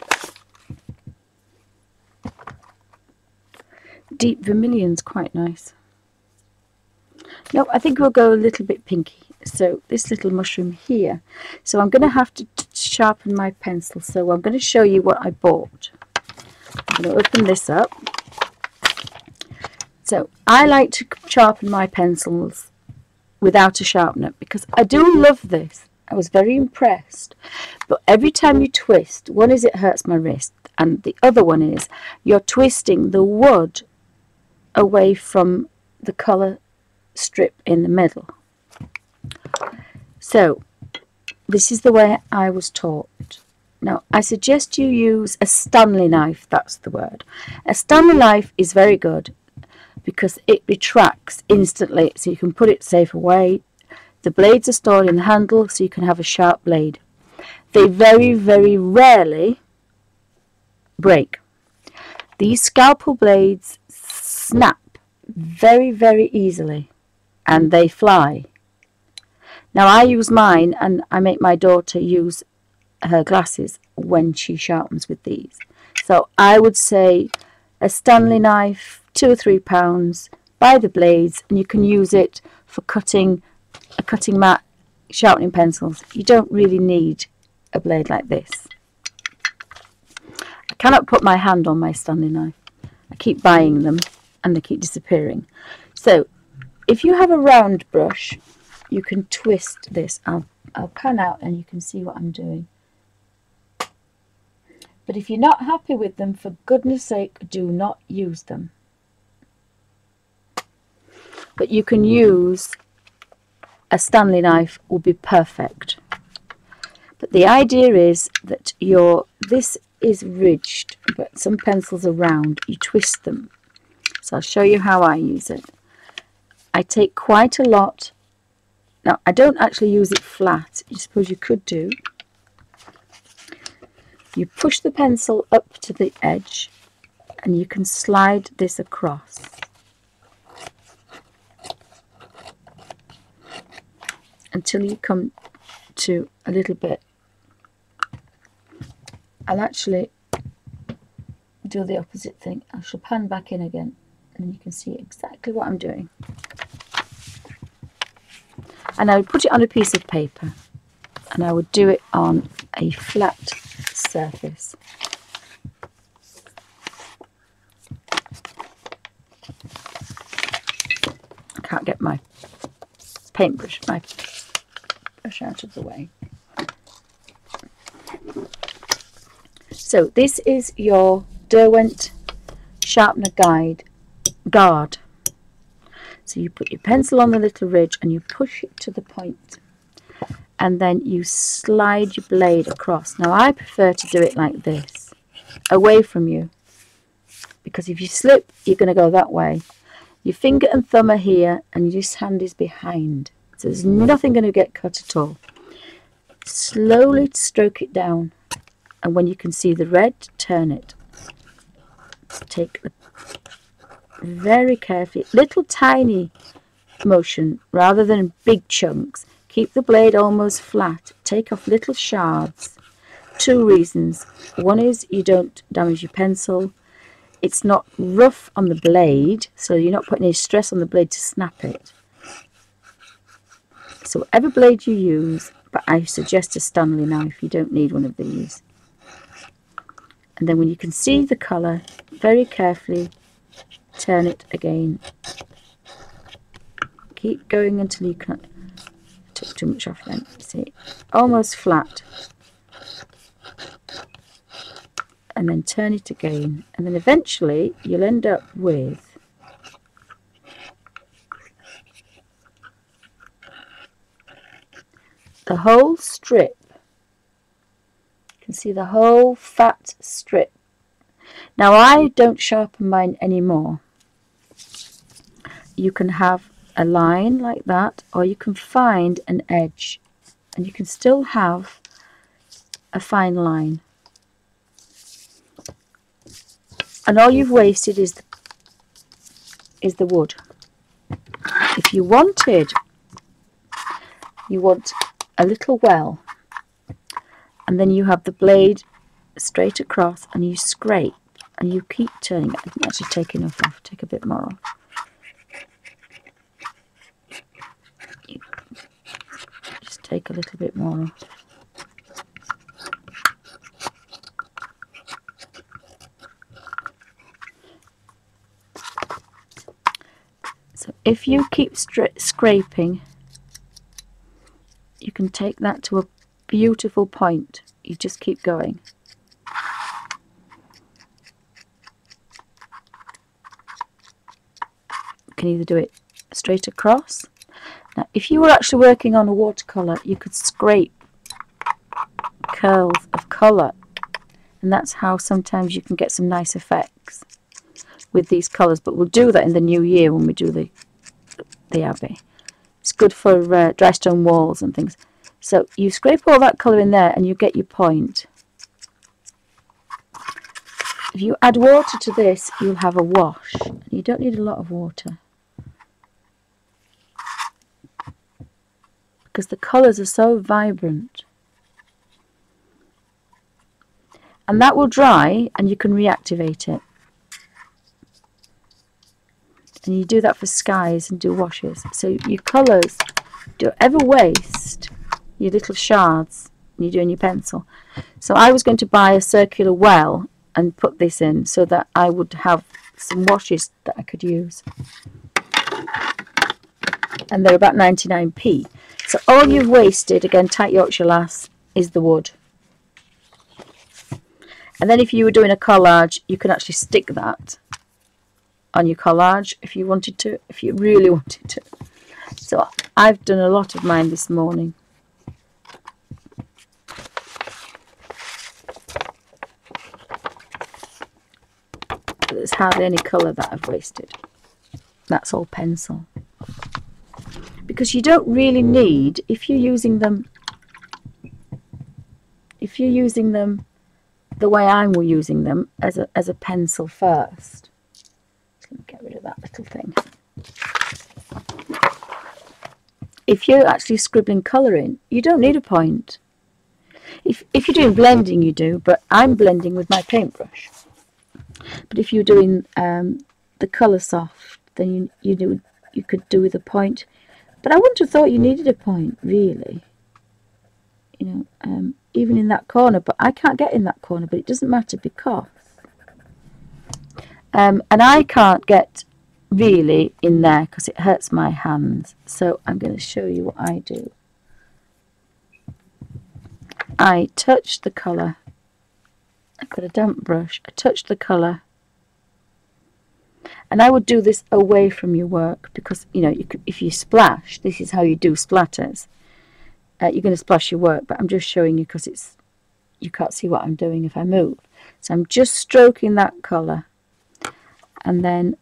Deep Vermilion's quite nice. No, I think we'll go a little bit pinky. So this little mushroom here. So I'm going to have to sharpen my pencil. So I'm going to show you what I bought. I'm going to open this up. So I like to sharpen my pencils without a sharpener because I do love this. I was very impressed. But every time you twist, one is it hurts my wrist, and the other one is you're twisting the wood away from the colour strip in the middle. So this is the way I was taught. Now I suggest you use a Stanley knife. That's the word. A Stanley knife is very good because it retracts instantly, so you can put it safe away. The blades are stored in the handle, so you can have a sharp blade. They very, very rarely break. These scalpel blades snap very, very easily, and they fly. Now I use mine, and I make my daughter use her glasses when she sharpens with these. So I would say a Stanley knife, £2 or £3, buy the blades, and you can use it for cutting a cutting mat, sharpening pencils. You don't really need a blade like this. I cannot put my hand on my Stanley knife. I keep buying them and they keep disappearing. So if you have a round brush, you can twist this. I'll pan out and you can see what I'm doing. But if you're not happy with them, for goodness sake, do not use them. But you can use a Stanley knife, will be perfect. But the idea is that this is ridged, but some pencils are round. You twist them. So I'll show you how I use it. I take quite a lot. Now I don't actually use it flat. I suppose you could do. You push the pencil up to the edge and you can slide this across. Until you come to a little bit. I'll actually do the opposite thing. I shall pan back in again and you can see exactly what I'm doing. And I would put it on a piece of paper and I would do it on a flat surface. I can't get my paintbrush, my brush out of the way. So this is your Derwent Sharpener Guard. So you put your pencil on the little ridge and you push it to the point, and then you slide your blade across. Now I prefer to do it like this, away from you, because if you slip you're going to go that way. Your finger and thumb are here and your hand is behind, so there's nothing going to get cut at all. Slowly stroke it down, and when you can see the red, turn it. Take the very carefully, little tiny motion rather than big chunks. Keep the blade almost flat. Take off little shards. Two reasons. One is you don't damage your pencil. It's not rough on the blade, so you're not putting any stress on the blade to snap it. So whatever blade you use, but I suggest a Stanley knife. You don't need one of these. And then when you can see the colour, very carefully turn it again. Keep going until you can't. Took too much off then. See, almost flat. And then turn it again, and then eventually you'll end up with the whole strip See the whole fat strip. Now I don't sharpen mine anymore. You can have a line like that, or you can find an edge, and you can still have a fine line. And all you've wasted is the wood. If you want a little well, and then you have the blade straight across, and you scrape, and you keep turning it. I didn't actually take enough off. Take a bit more off. Just take a little bit more off. So if you keep scraping, you can take that to a beautiful point. You just keep going. You can either do it straight across. Now, if you were actually working on a watercolour, you could scrape curls of colour, and that's how sometimes you can get some nice effects with these colours. But we'll do that in the new year when we do the Abbey. It's good for dry stone walls and things. So you scrape all that colour in there and you get your point. If you add water to this, you'll have a wash. You don't need a lot of water, because the colours are so vibrant. And that will dry and you can reactivate it. And you do that for skies and do washes. So your colours, don't ever waste your little shards you're doing your pencil. So I was going to buy a circular well and put this in so that I would have some washes that I could use. And they're about 99p. So all you've wasted, again, tight Yorkshire lass, is the wood. And then if you were doing a collage, you can actually stick that on your collage if you wanted to, if you really wanted to. So I've done a lot of mine this morning. But there's hardly any colour that I've wasted. That's all pencil. Because you don't really need, if you're using them the way I'm using them as a pencil first. Let me get rid of that little thing. If you're actually scribbling colour in, you don't need a point. If you're doing blending, you do, but I'm blending with my paintbrush. But if you're doing the colour soft, then you could do with a point. But I wouldn't have thought you needed a point, really. You know, even in that corner, but I can't get in that corner, but it doesn't matter because and I can't get really in there because it hurts my hands. So I'm going to show you what I do. I touch the colour. I've got a damp brush. I touch the colour, and I would do this away from your work because, you know, if you splash, this is how you do splatters. You're going to splash your work, but I'm just showing you because you can't see what I'm doing if I move. So I'm just stroking that colour, and then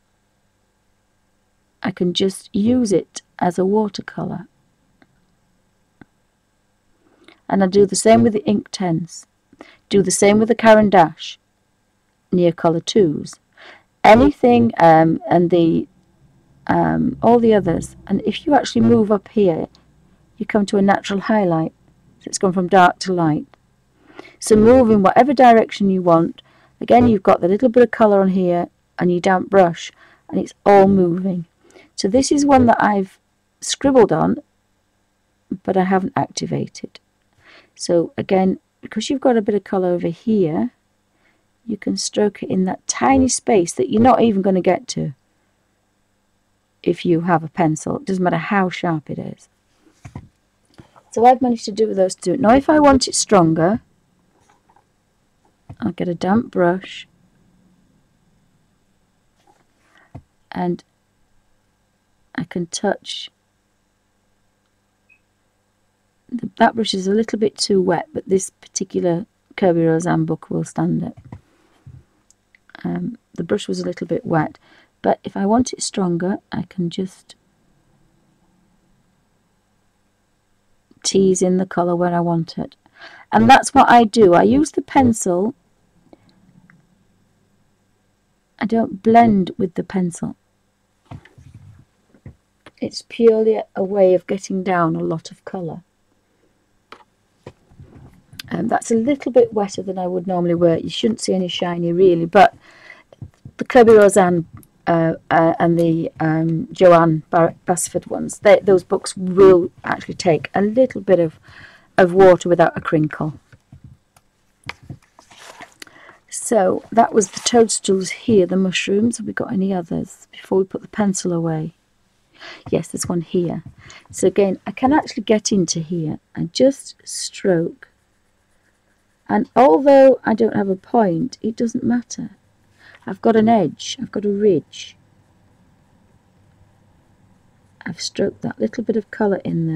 I can just use it as a watercolour. And I do the same with the Inktense. Do the same with the Caran d'Ache, Neocolor 2s. Anything, and all the others. And if you actually move up here, you come to a natural highlight. So it's gone from dark to light. So move in whatever direction you want. Again, you've got the little bit of colour on here and your damp brush, and it's all moving. So this is one that I've scribbled on, but I haven't activated. So again, because you've got a bit of colour over here, you can stroke it in that tiny space that you're not even going to get to if you have a pencil. It doesn't matter how sharp it is. So I've managed to do those two. Now if I want it stronger, I'll get a damp brush and I can touch. That brush is a little bit too wet, but this particular Kirby Roseanne book will stand it. The brush was a little bit wet, but if I want it stronger, I can just tease in the colour where I want it. And that's what I do. I use the pencil. I don't blend with the pencil. It's purely a way of getting down a lot of colour. That's a little bit wetter than I would normally wear. You shouldn't see any shiny really, but the Kirby Roseanne and the Joanne Basford ones, those books will actually take a little bit of water without a crinkle. So that was the toadstools here, the mushrooms. Have we got any others before we put the pencil away? Yes, there's one here. So again, I can actually get into here and just stroke. And although I don't have a point, it doesn't matter. I've got an edge, I've got a ridge. I've stroked that little bit of colour in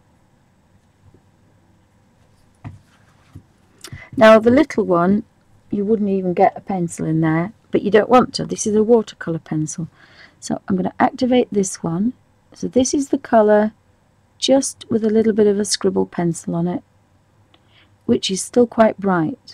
there. Now the little one, you wouldn't even get a pencil in there, but you don't want to. This is a watercolour pencil. So I'm going to activate this one. So this is the colour, just with a little bit of a scribble pencil on it, which is still quite bright.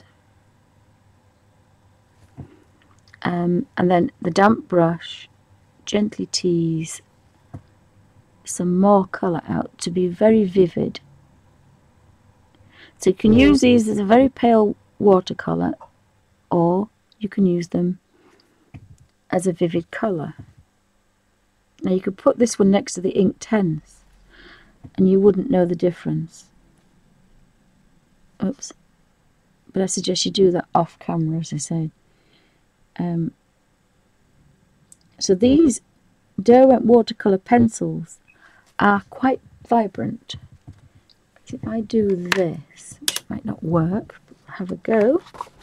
And then the damp brush, gently tease some more colour out to be very vivid. So you can use these as a very pale watercolour, or you can use them as a vivid colour. Now you could put this one next to the Inktense and you wouldn't know the difference. Oops. But I suggest you do that off camera, as I said. So these Derwent watercolour pencils are quite vibrant. If I do this, which might not work, but we'll have a go.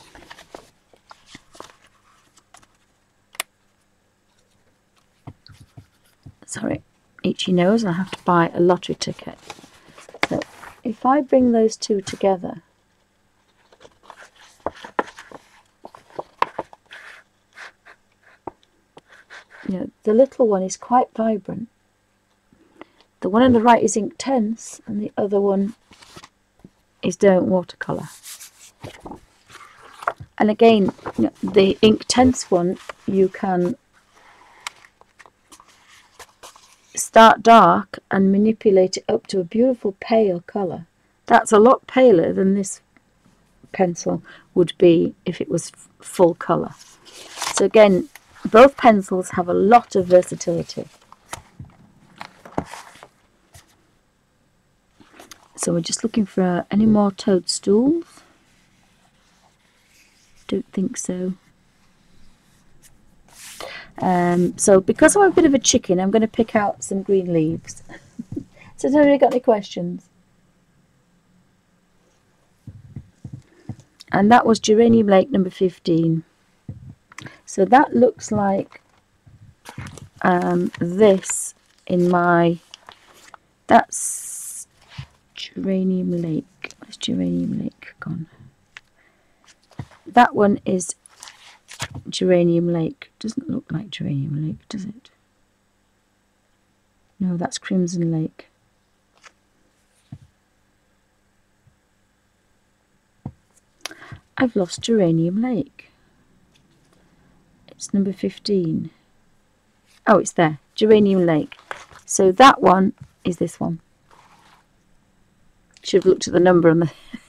Sorry, itchy nose, I'll have to buy a lottery ticket. So if I bring those two together, you know, the little one is quite vibrant. The one on the right is Inktense and the other one is Derwent watercolour. And again, you know, the Inktense one, you can start dark and manipulate it up to a beautiful pale colour. That's a lot paler than this pencil would be if it was full colour. So again, both pencils have a lot of versatility. So we're just looking for any more toadstools. Don't think so. So because I'm a bit of a chicken, I'm going to pick out some green leaves. So has anybody got any questions? And that was Geranium Lake number 15. So that looks like this in my, that's Geranium Lake. Where's Geranium Lake gone? That one is Geranium Lake. Doesn't look like Geranium Lake, does it? No, that's Crimson Lake. I've lost Geranium Lake. It's number 15. Oh, it's there. Geranium Lake. So that one is this one. Should have looked at the number on the...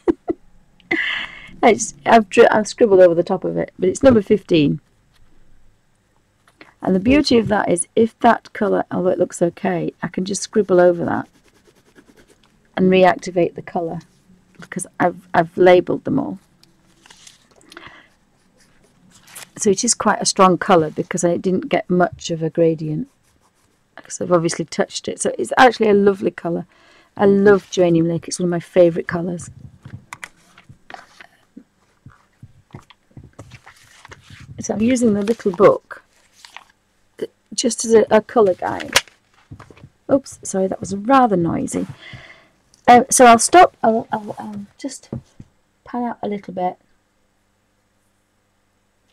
I've scribbled over the top of it, but it's number 15. And the beauty of that is, if that colour, although it looks okay, I can just scribble over that and reactivate the colour because I've labelled them all. So it is quite a strong colour because I didn't get much of a gradient because I've obviously touched it. So it's actually a lovely colour. I love Geranium Lake. It's one of my favourite colours. So I'm using the little book just as a colour guide. Oops, sorry, that was rather noisy. So I'll stop. I'll just pan out a little bit.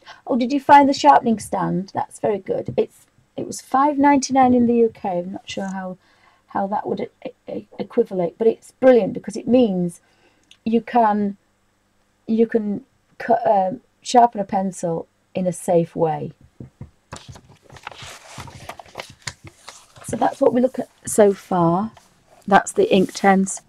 Oh, did you find the sharpening stand? That's very good. It was £5.99 in the UK. I'm not sure how that would equivalent, but it's brilliant because it means you can cut, sharpen a pencil in a safe way. So that's what we look at so far. That's the Inktense,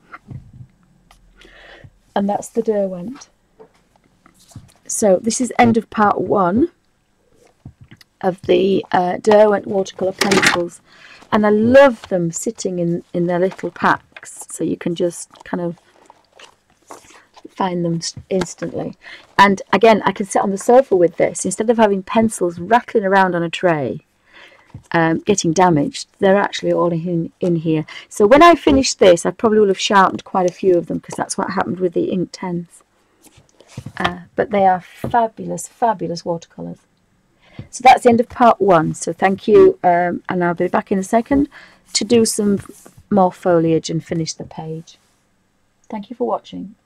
and that's the Derwent. So this is end of part 1 of the Derwent watercolour pencils, and I love them sitting in their little packs, so you can just kind of find them instantly. And again, I can sit on the sofa with this instead of having pencils rattling around on a tray, getting damaged. They're actually all in here. So when I finish this, I probably will have sharpened quite a few of them, because that's what happened with the Inktense. But they are fabulous, fabulous watercolours. So that's the end of part 1. So thank you, and I'll be back in a second to do some more foliage and finish the page. Thank you for watching.